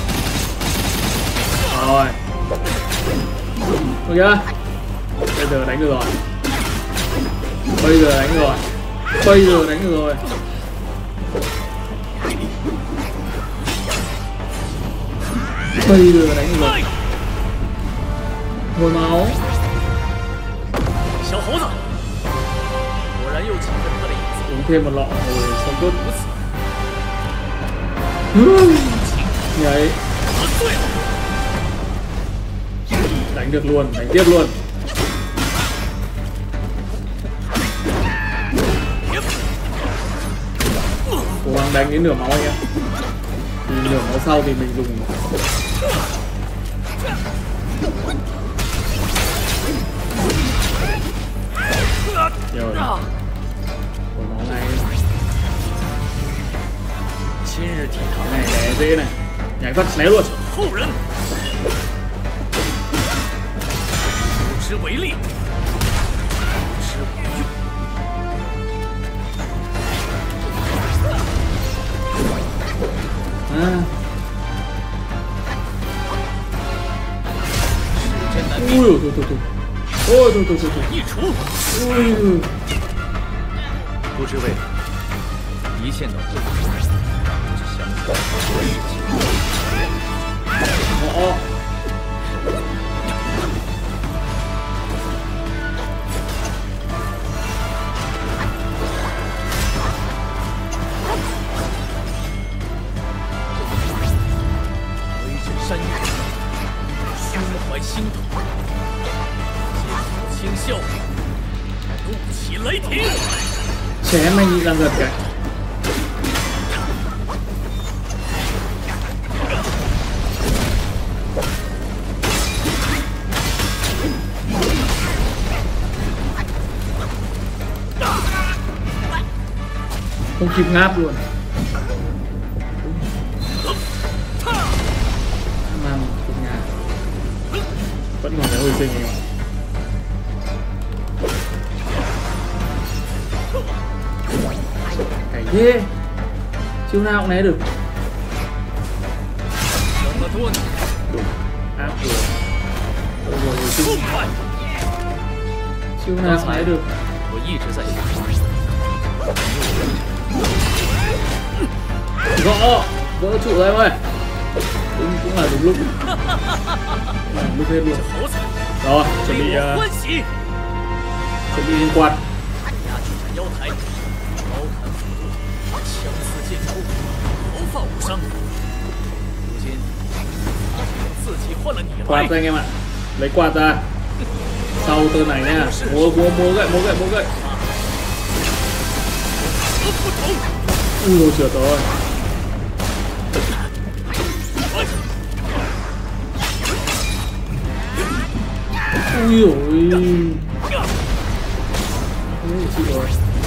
Rồi. Ok. Bây giờ đánh được rồi. Bây giờ đánh được rồi. Bây giờ đánh được rồi. Bây giờ đánh được rồi. Hồi máu. Uống thêm một lọ rồi xong tốt. Nhảy. Đánh được luôn, đánh tiếp luôn. Cố gắng đánh đến nửa máu anh em. Thì nửa máu sau thì mình dùng rồi. Hồi máu này. Cái này đè dễ này. Nhảy phát né luôn. À. Ui ôi thôi thôi thôi. Ôi thôi thôi thôi thôi. Ui. 不知为何，一切都不相哦。 围着山岳，胸怀心痛，剑口轻笑，怒起雷霆。 Chém anh đang giật kìa. Không kịp ngáp luôn. Mang cục nhà. Vẫn còn cái hồi sinh này. Cái thế. Chiêu nào cũng né được. Đủ. Áp rồi. Rồi rồi hồi sinh. Chiêu nào cũng né được. Gõ. Gỡ trụ em ơi. Đúng cũng là đúng lúc. Là lúc hết luôn. Rồi, chuẩn bị uh, chuẩn bị liên quan. Quạt ra anh em ạ. Lấy quạt ra. Sau tên này nha. Múa múa múa gậy múa gậy múa gậy. Ui trượt rồi. Ui ôi. Ui chịu rồi.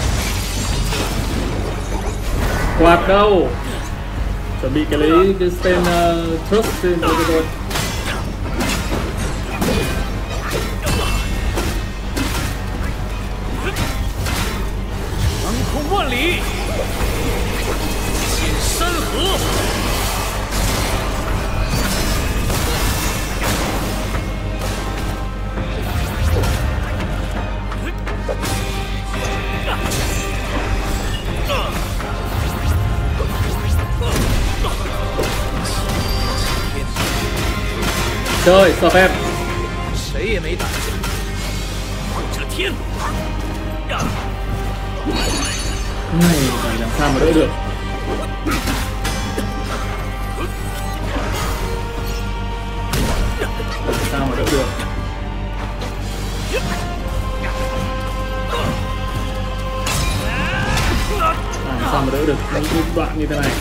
Quạt đâu? Chuẩn bị cái lấy cái stand uh, trust trên cho tôi. 长空万里，进山河。 Chơi, stop em. 谁也没胆子。这天， Này, phải làm sao mà đỡ được. Làm sao mà đỡ được. Làm sao mà đỡ được những đoạn như thế này.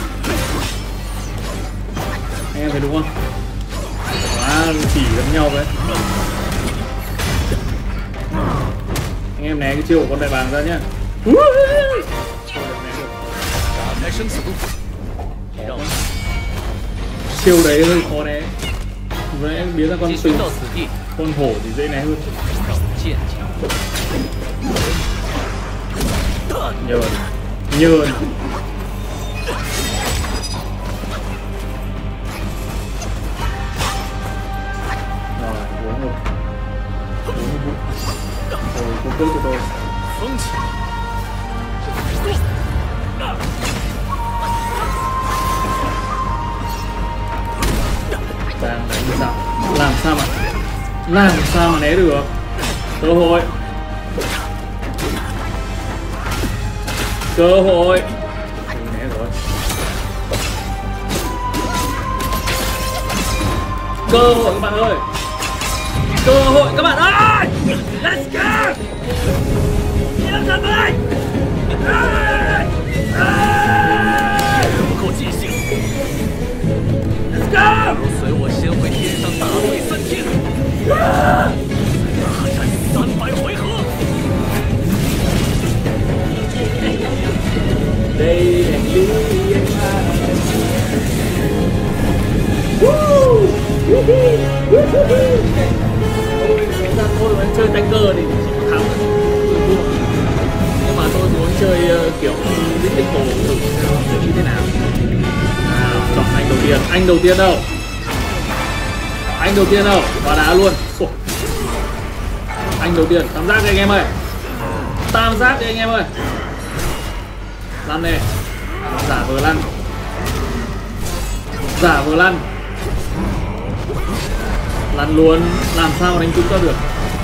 Anh em thấy đúng không? Quá chỉ lẫn nhau đấy. Anh em né cái chiêu của con đại bàng ra nhá. Chiêu đấy hơi khó né. Vừa nãy biến ra con sừng, con hổ thì dễ né hơn. Nhờn, nhờn. Rồi, uống rồi. Uống một bụng. Rồi, cô cước cho tôi. Đang đánh như sao? Làm sao mà Làm sao mà né được? Cơ hội. Cơ hội. Ừ, né rồi. Cơ hội các bạn ơi. Cơ hội các bạn ơi. Let's go. Nhớ thật ơi. 不够尽兴。 Let's go. 如随我先回天上大会三天，大战三百回合。 Đây là Louis anh ra tôi muốn chơi tanker thì chỉ có thắng nhưng mà tôi muốn chơi uh, kiểu tích tích cổ thử xem như thế nào. Nào, chọn anh đầu tiên. Anh đầu tiên đâu? Anh đầu tiên đâu? Và đá luôn. Anh đầu tiên. Tam giác đi anh em ơi. Tam giác đi anh em ơi. Lăn này. Giả vờ lăn. Giả vờ lăn. Lăn luôn. Làm sao mà đánh trúng cho được.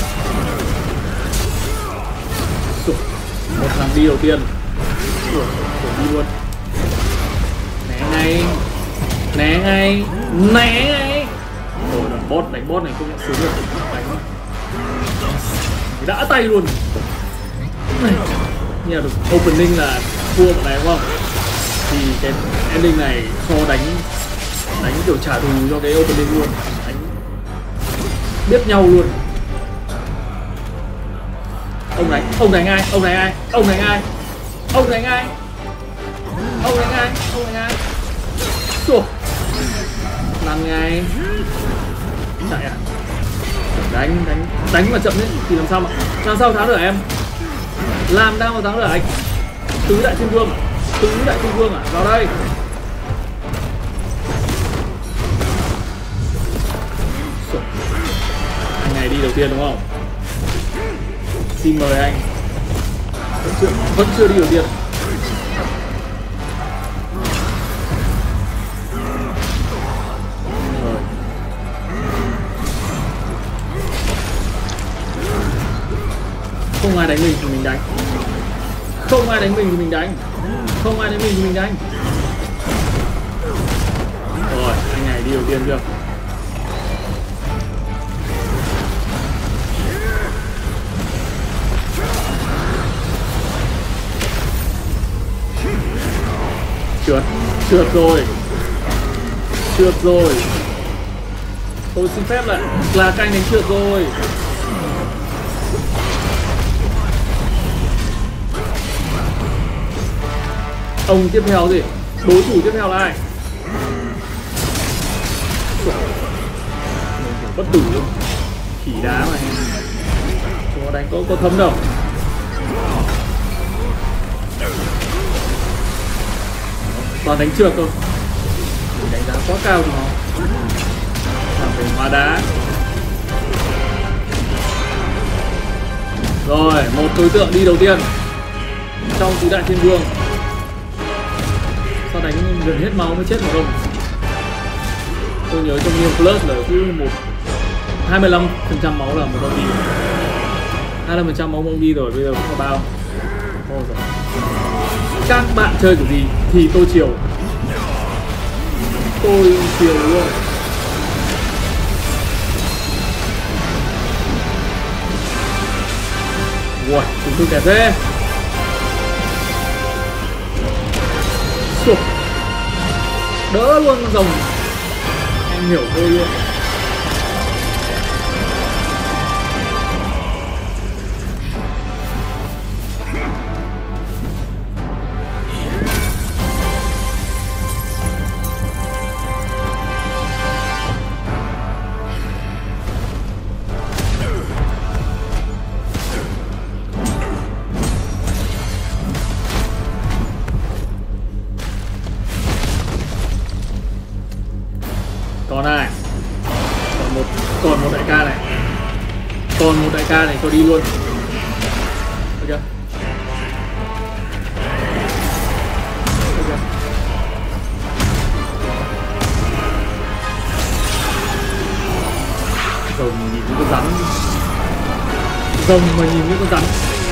Một thằng đi đầu tiên. Ủa, đi luôn. Né ngay. Né ngay. Né ngay. Ồ, đánh boss, đánh boss này cũng sướng được. Đánh đã tay luôn. Này. Như là được opening là thua bọn này đúng không? Thì cái ending này cho đánh đánh kiểu trả thù cho cái opening luôn. Đánh biết nhau luôn. Ông đánh, ông đánh ai? Ông đánh ai? Ông đánh ai? Ông đánh ai? Ông đánh ai? Ông đánh ai? Xùa. Làm ngay. Chạy à? Đánh, đánh, đánh mà chậm đấy thì làm sao mà làm sao thắng được em? Làm sao mà thắng được anh? Tứ đại thiên vương, tứ đại thiên vương à? Vào đây. Xùa. Anh này đi đầu tiên đúng không? Xin mời anh. Vẫn chưa, vẫn chưa đi đầu tiên. Rồi. Không ai đánh mình thì mình đánh. Không ai đánh mình thì mình đánh. Không ai đánh mình thì mình đánh. Rồi, anh này đi đầu tiên chưa? Trượt rồi. Trượt rồi. Tôi xin phép lại là canh đánh trượt rồi. Ông tiếp theo gì? Đối thủ tiếp theo là ai? Bất tử luôn. Khỉ đá mà. Chúng nó đánh có, có thấm đâu. Toàn đánh trượt thôi. Đánh giá quá cao của nó. Làm phải hóa đá. Rồi, một đối tượng đi đầu tiên trong tứ đại thiên vương. Sao đánh gần hết máu mới chết một ông. Tôi nhớ trong New Plus là cứ một hai mươi lăm phần trăm máu là một ông đi. hai mươi lăm phần trăm máu ông đi rồi, bây giờ không có bao. Thôi rồi. Các bạn chơi kiểu gì thì tôi chiều. Tôi chiều luôn. Ui, chúng tôi kẹt thế. Sụp. Đỡ luôn con rồng. Anh hiểu tôi luôn. Còn này, còn một còn một đại ca này, còn một đại ca này tôi đi luôn, được chưa? Được chưa? Rồng nhìn như con rắn, rồng mà nhìn như con rắn.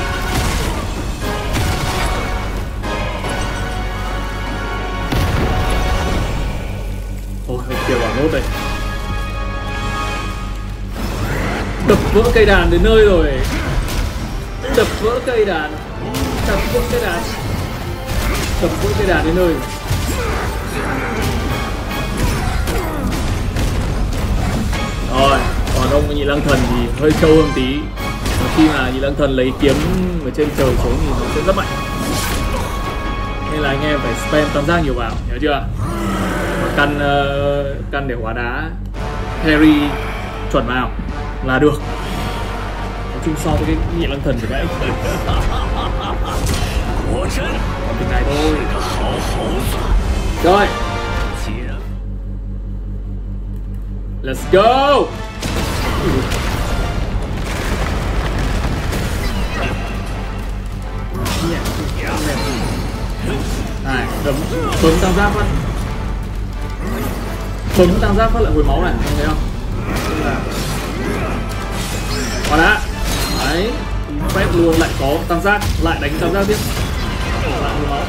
Kiểu bảo nốt đây. Đập vỡ cây đàn đến nơi rồi. Đập vỡ cây đàn. Đập vỡ cây đàn. Đập vỡ cây đàn đến nơi. Rồi, còn ông Nhị Lang Thần thì hơi trâu hơn tí. Khi mà Nhị Lang Thần lấy kiếm ở trên trời xuống thì nó sẽ rất mạnh. Nên là anh em phải spam tam giác nhiều vào, nhớ chưa? Căn uh, căn để hóa đá Harry chuẩn vào là được. Nói chung so với cái Nhị Lang Thần thì đấy còn từng này thôi. Rồi, let's go. Này, đấm bấm tam giác phát. Bấm tam giác phát lại hồi máu này, anh thấy không? Hóa đá. Đấy, phép luôn lại có tam giác, lại đánh tam giác tiếp. Lại hồi máu.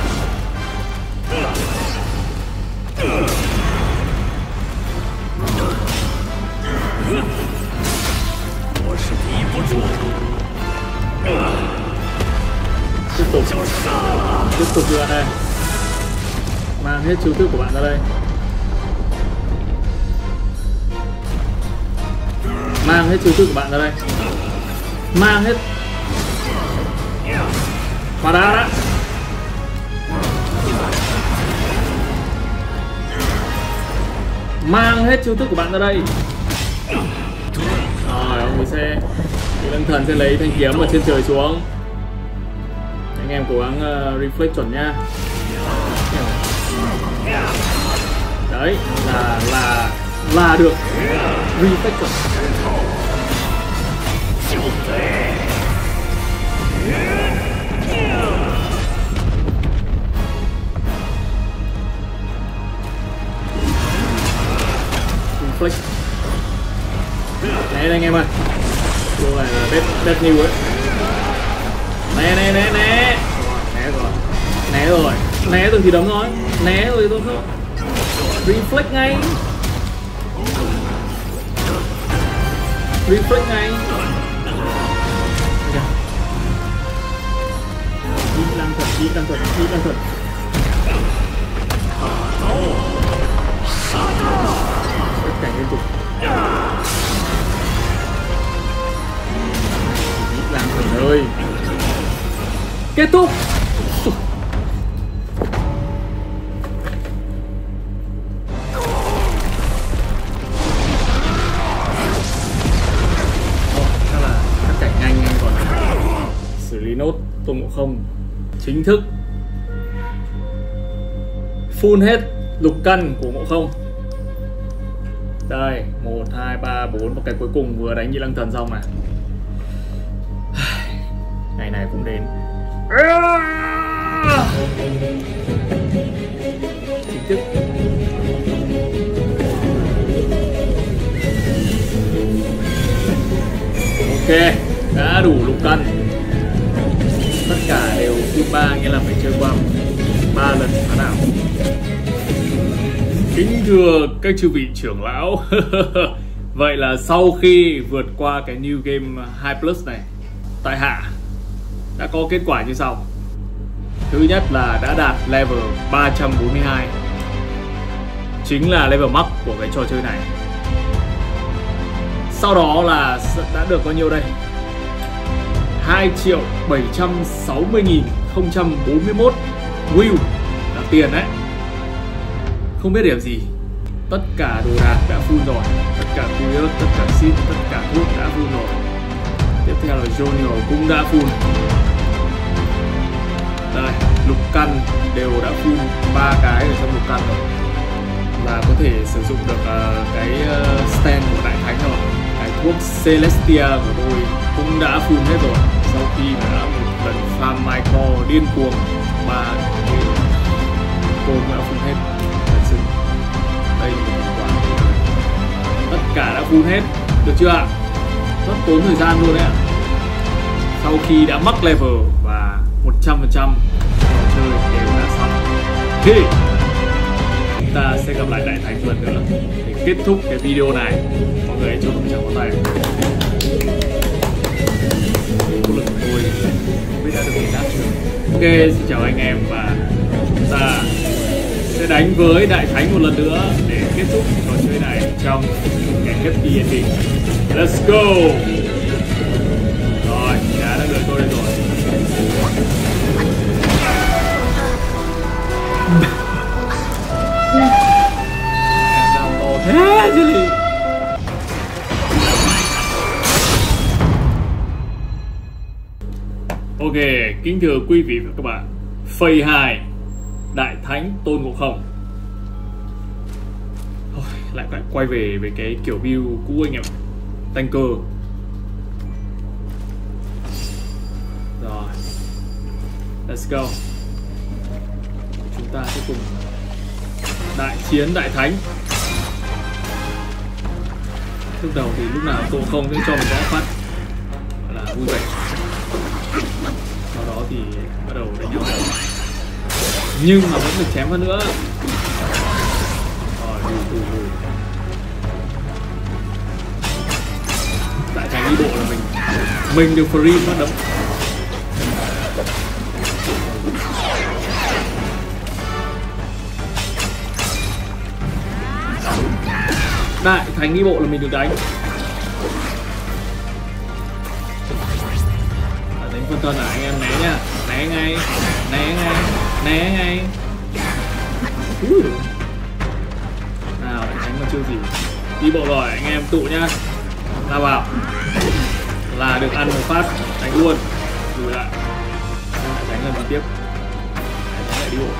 Tiếp tục. Tiếp tục nữa đây. Mang hết chiêu thức của bạn ra đây. Mang hết chiêu thức của bạn ra đây. Mang hết. Hóa đá đã. Mang hết chiêu thức của bạn ra đây. Rồi, ông ấy sẽ Nhị Lang Thần sẽ lấy thanh kiếm ở trên trời xuống. Anh em cố gắng uh, reflect chuẩn nha. Đấy, là là là được. Reflect chuẩn. Reflect. Né anh em ơi. Cô này là best, best new ấy. Né né né né. Né rồi. Né rồi. Né rồi thì đấm thôi. Né rồi tốt thôi. Reflect ngay. Reflect ngay. Nhị Lang Thần, Nhị Lang Thần, Nhị Lang Thần. liên tục. Làm thử ơi. Kết thúc. Chắc là cắt cảnh nhanh nhanh còn xử lý nốt Tôn Ngộ Không chính thức full hết lục căn của Ngộ Không. Đây, một, hai, ba, bốn và cái cuối cùng vừa đánh Nhị Lăng Thần xong này. Ngày này cũng đến. Chính thức. Ok, đã đủ lục căn. Tất cả đều full ba, nghĩa là phải chơi qua ba lần phá đảo. Kính thưa các chư vị trưởng lão. Vậy là sau khi vượt qua cái New Game hai plus này, tại hạ đã có kết quả như sau. Thứ nhất là đã đạt level ba trăm bốn mươi hai, chính là level max của cái trò chơi này. Sau đó là đã được bao nhiêu đây? hai triệu bảy trăm sáu mươi nghìn không trăm bốn mươi mốt wheel là tiền đấy. Không biết điểm gì. Tất cả đồ đạc đã full rồi. Tất cả gear, tất cả seed, tất cả thuốc đã full rồi. Tiếp theo là Junior cũng đã full. Đây, lục căn đều đã full ba cái ở trong lục căn rồi. Là có thể sử dụng được uh, cái uh, stand của Đại Thánh rồi. Cái thuốc Celestia của tôi cũng đã full hết rồi. Sau khi đã một lần farm Michael điên cuồng ba cái tôi đã full hết. Thật sự đây là một quả. Tất cả đã full hết, được chưa ạ? Rất tốn thời gian luôn đấy ạ. Sau khi đã mắc level và một trăm phần trăm trò chơi đều đã xong thì chúng ta sẽ gặp lại Đại Thánh lần nữa để kết thúc cái video này. Mọi người hãy cho mình một tay. Nỗ lực của tôi không biết đã được đền đáp chưa. Ok, xin chào anh em và chúng ta sẽ đánh với Đại Thánh một lần nữa để kết thúc trò chơi này trong cái happy ending. Let's go. Rồi, đã đang đợi tôi đây rồi. Em làm to thế chứ gì. Ok, kính thưa quý vị và các bạn, Phase hai Đại Thánh Tôn Ngộ Không. Thôi, lại phải quay về về cái kiểu build cũ anh em. Tanker. Rồi, let's go. Chúng ta sẽ cùng đại chiến Đại Thánh. Lúc đầu thì lúc nào Tôn Ngộ Không sẽ cho mình gõ phát là vui vẻ. Sau đó thì bắt đầu đánh nhau, nhưng mà vẫn được chém hơn nữa. Rồi, đủ đủ đủ. Đại Thánh đi bộ là mình mình được free phát động. Đại Thánh đi bộ là mình được đánh. Đại Thánh phân thân là anh em né nha, né ngay, né ngay, né ngay. Uh. Nào, Đại Thánh mà chưa gì. Đi bộ rồi, anh em tụ nhá. Ra vào là được ăn một phát đánh luôn. Lùi lại. Đại Thánh lần tiếp. Đại Thánh lại đi bộ.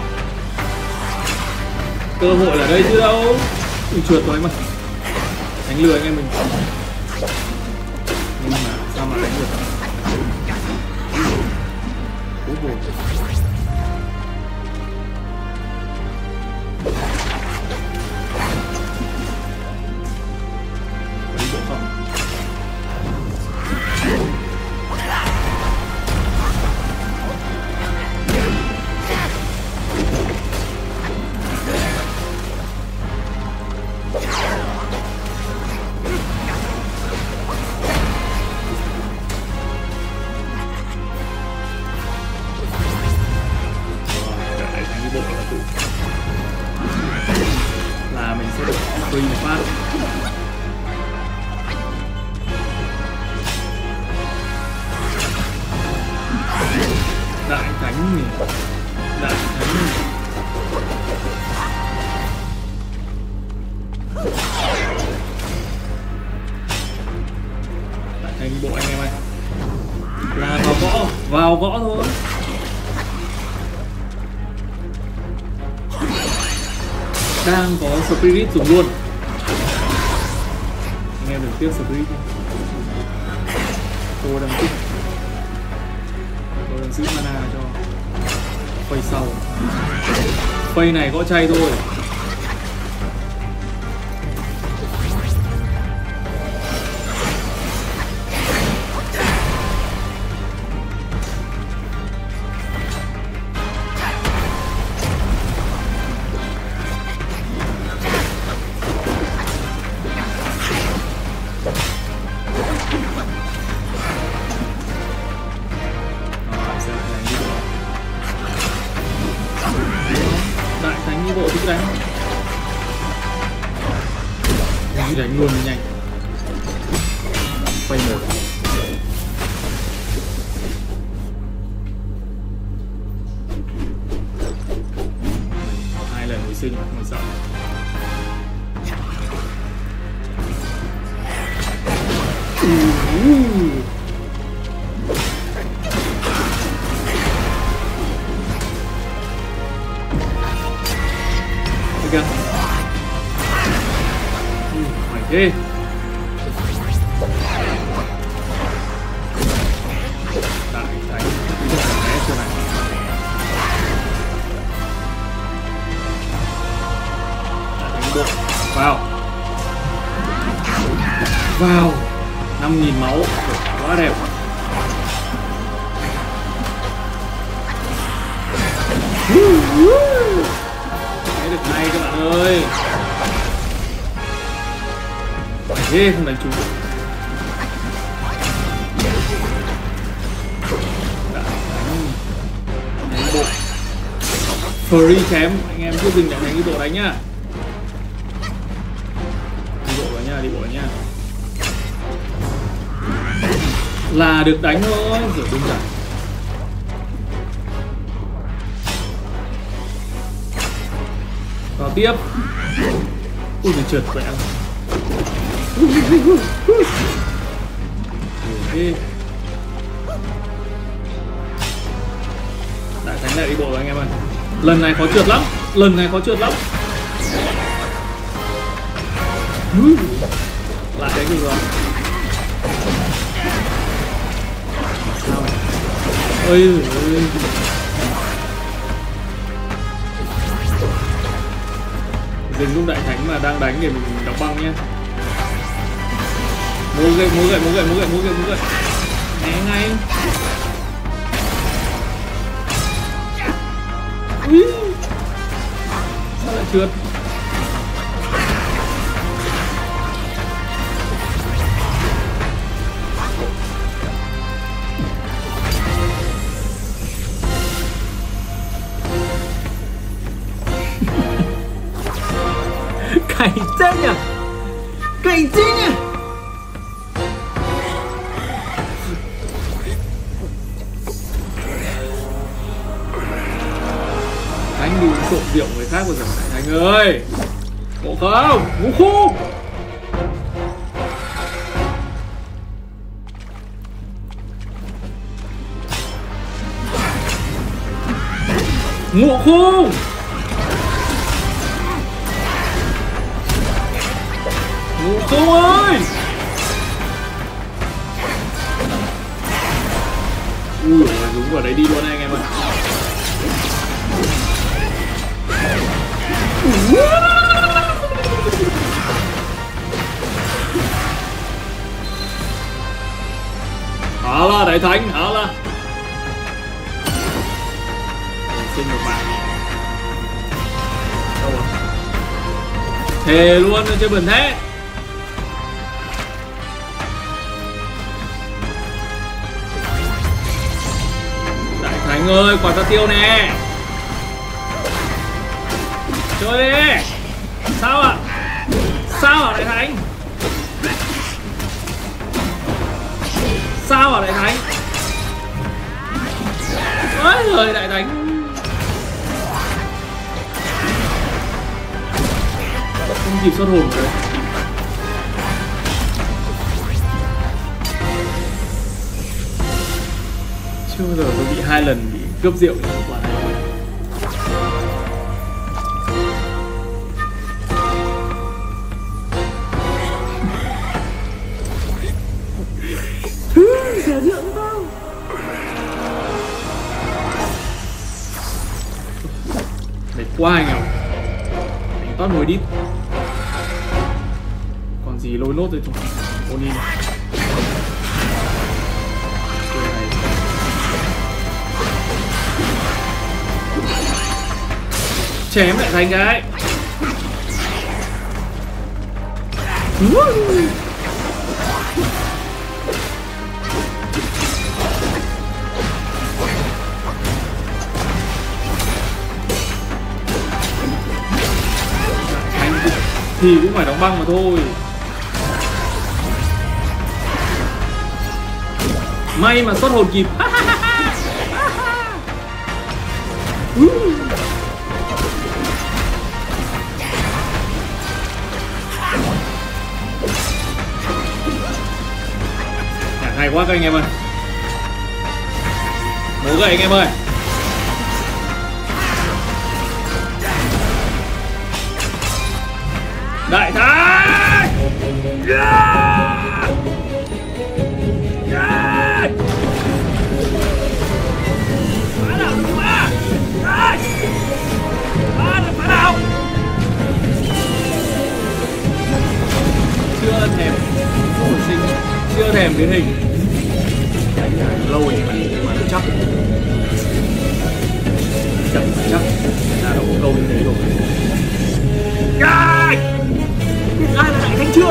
Cơ hội ở đây chứ đâu. Ui, trượt rồi mà. Đánh lừa anh em mình. Nhưng mà sao mà đánh được? Ủa bồ. Có đi bộ không? thánh này. Đại thánh này. Đại thánh bộ anh em ơi. Là vào gõ, vào gõ thôi. Đang có Spirit dùng luôn. Anh em đừng tiếc Spirit đi. Cô đang tích. Cô đang giữ mana cho phây sau. Phây này gõ chay thôi. Đánh luôn nhanh. Quay một. Hai lần hồi sinh không sợ. Ok. Ê. Đại thánh đi ra né chỗ này. Đại thánh bộ vào vào năm nghìn máu quá đẹp. Cái được hay các bạn ơi. Ghê không đánh trúng. Đã đánh đánh bộ free chém. Anh em cứ dừng lại đánh cái bộ đánh nhá. Đi bộ vào nha, đi bộ vào nha. Là được đánh thôi, rồi đúng rồi. Vào tiếp. Ui mình trượt quẹo. Đại thánh lại đi bộ rồi anh em ơi. Lần này khó trượt lắm. Lần này khó trượt lắm. Lại đánh được rồi. Sao này? Ôi ơi. Dừng lúc đại thánh mà đang đánh để mình đóng băng nhé. Múa gậy, múa gậy, múa gậy, múa gậy, múa gậy, múa gậy. Né ngay. Ui. Sao lại trượt? Cày chết nhỉ? Cày chết nhỉ? Anh đi trộm rượu người khác bao giờ Thành ơi. Ngộ không? Ngủ khu. Ngộ khu. Ngộ không ơi. Ui đúng vào đấy đi luôn anh em ơi. Hả là đại thánh, hả là xin một bạn. Đâu rồi? Thề luôn chơi bẩn thế. Đại thánh ơi, quả ta tiêu nè. Chơi đi. Sao ạ? Sao ạ đại thánh? Sao ạ đại thánh? Ôi! Ái ơi đại đánh. Không kịp xuất hồn rồi. Chưa bao giờ tôi bị hai lần bị cướp rượu trong quả này. Mệt quá anh ạ. Đánh toát mồi đít. Còn gì lôi nốt rồi chúng ôn đi này. Chém lại thành cái. Thì cũng phải đóng băng mà thôi. May mà xuất hồn kịp. Hay quá các anh em ơi. Bố gậy anh em ơi. Đại thái. Yeah! Yeah! Phá nào được phá. Phá được phá nào. Chưa thèm hồi sinh, chưa thèm biến hình. Lâu rồi nhưng mà nó chắc. Chậm chắc là nó có câu như thế rồi. Ai ai là đại thánh chưa?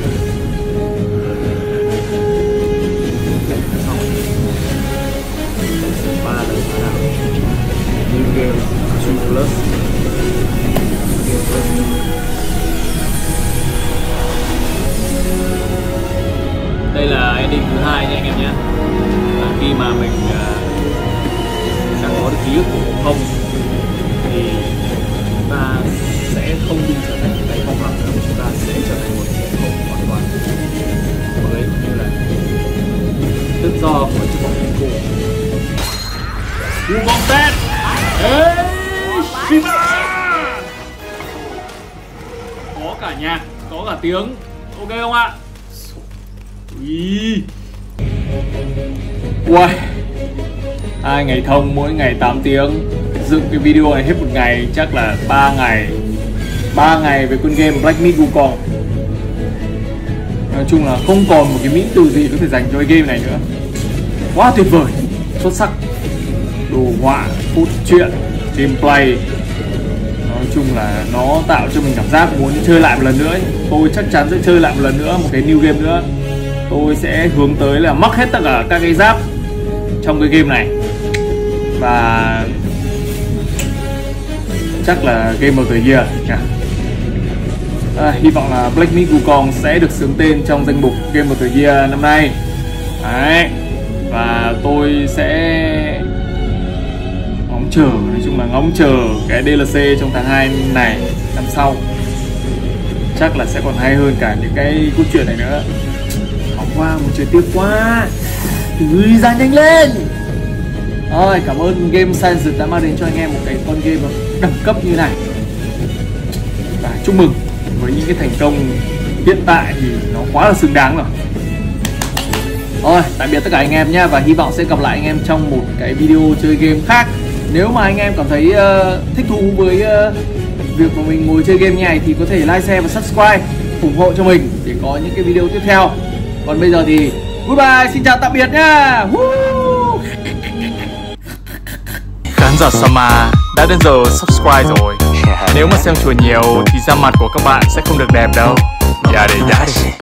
Ba lần phá đảo. New game two plus. Đây là ending thứ hai nha anh em nhé. Và khi mà mình uh, đã có được ký ức của không thì chúng ta sẽ không bị trở thành cái phong hào nữa, chúng ta sẽ trở thành một cái không hoàn toàn mới, như là tự do của chiếc bóng cổ. Cú bóng tét. Ê, Shiva. Có cả nhạc, có cả tiếng. Ok không ạ? Ui. Uầy. Hai ngày thông mỗi ngày tám tiếng. Dựng cái video này hết một ngày chắc là ba ngày. ba ngày với con game Black Myth Wukong. Nói chung là không còn một cái mỹ từ gì có thể dành cho cái game này nữa. Quá tuyệt vời, xuất sắc. Đồ họa, cốt truyện, gameplay. Nói chung là nó tạo cho mình cảm giác muốn chơi lại một lần nữa ấy. Tôi chắc chắn sẽ chơi lại một lần nữa, một cái new game nữa. Tôi sẽ hướng tới là mắc hết tất cả các cái giáp trong cái game này. Và chắc là Game of the Year nhỉ? À, hy vọng là Black Myth Wukong sẽ được xướng tên trong danh mục Game of the Year năm nay. Đấy. Và tôi sẽ ngóng chờ, nói chung là ngóng chờ cái đê lờ xê trong tháng hai này năm sau. Chắc là sẽ còn hay hơn cả những cái cốt truyện này nữa. Hóng quá, muốn chơi tiếp quá. Gửi ra nhanh lên. Rồi, cảm ơn Game Science đã mang đến cho anh em một cái con game đẳng cấp như này. Và chúc mừng với những cái thành công hiện tại thì nó quá là xứng đáng rồi. Rồi, tạm biệt tất cả anh em nhé. Và hy vọng sẽ gặp lại anh em trong một cái video chơi game khác. Nếu mà anh em cảm thấy uh, thích thú với uh, việc mà mình ngồi chơi game như này thì có thể like, share và subscribe ủng hộ cho mình để có những cái video tiếp theo. Còn bây giờ thì goodbye, xin chào tạm biệt nhá. Woo! Khán giả Sama đã đến giờ subscribe rồi. Nếu mà xem chùa nhiều thì da mặt của các bạn sẽ không được đẹp đâu. Yada yada.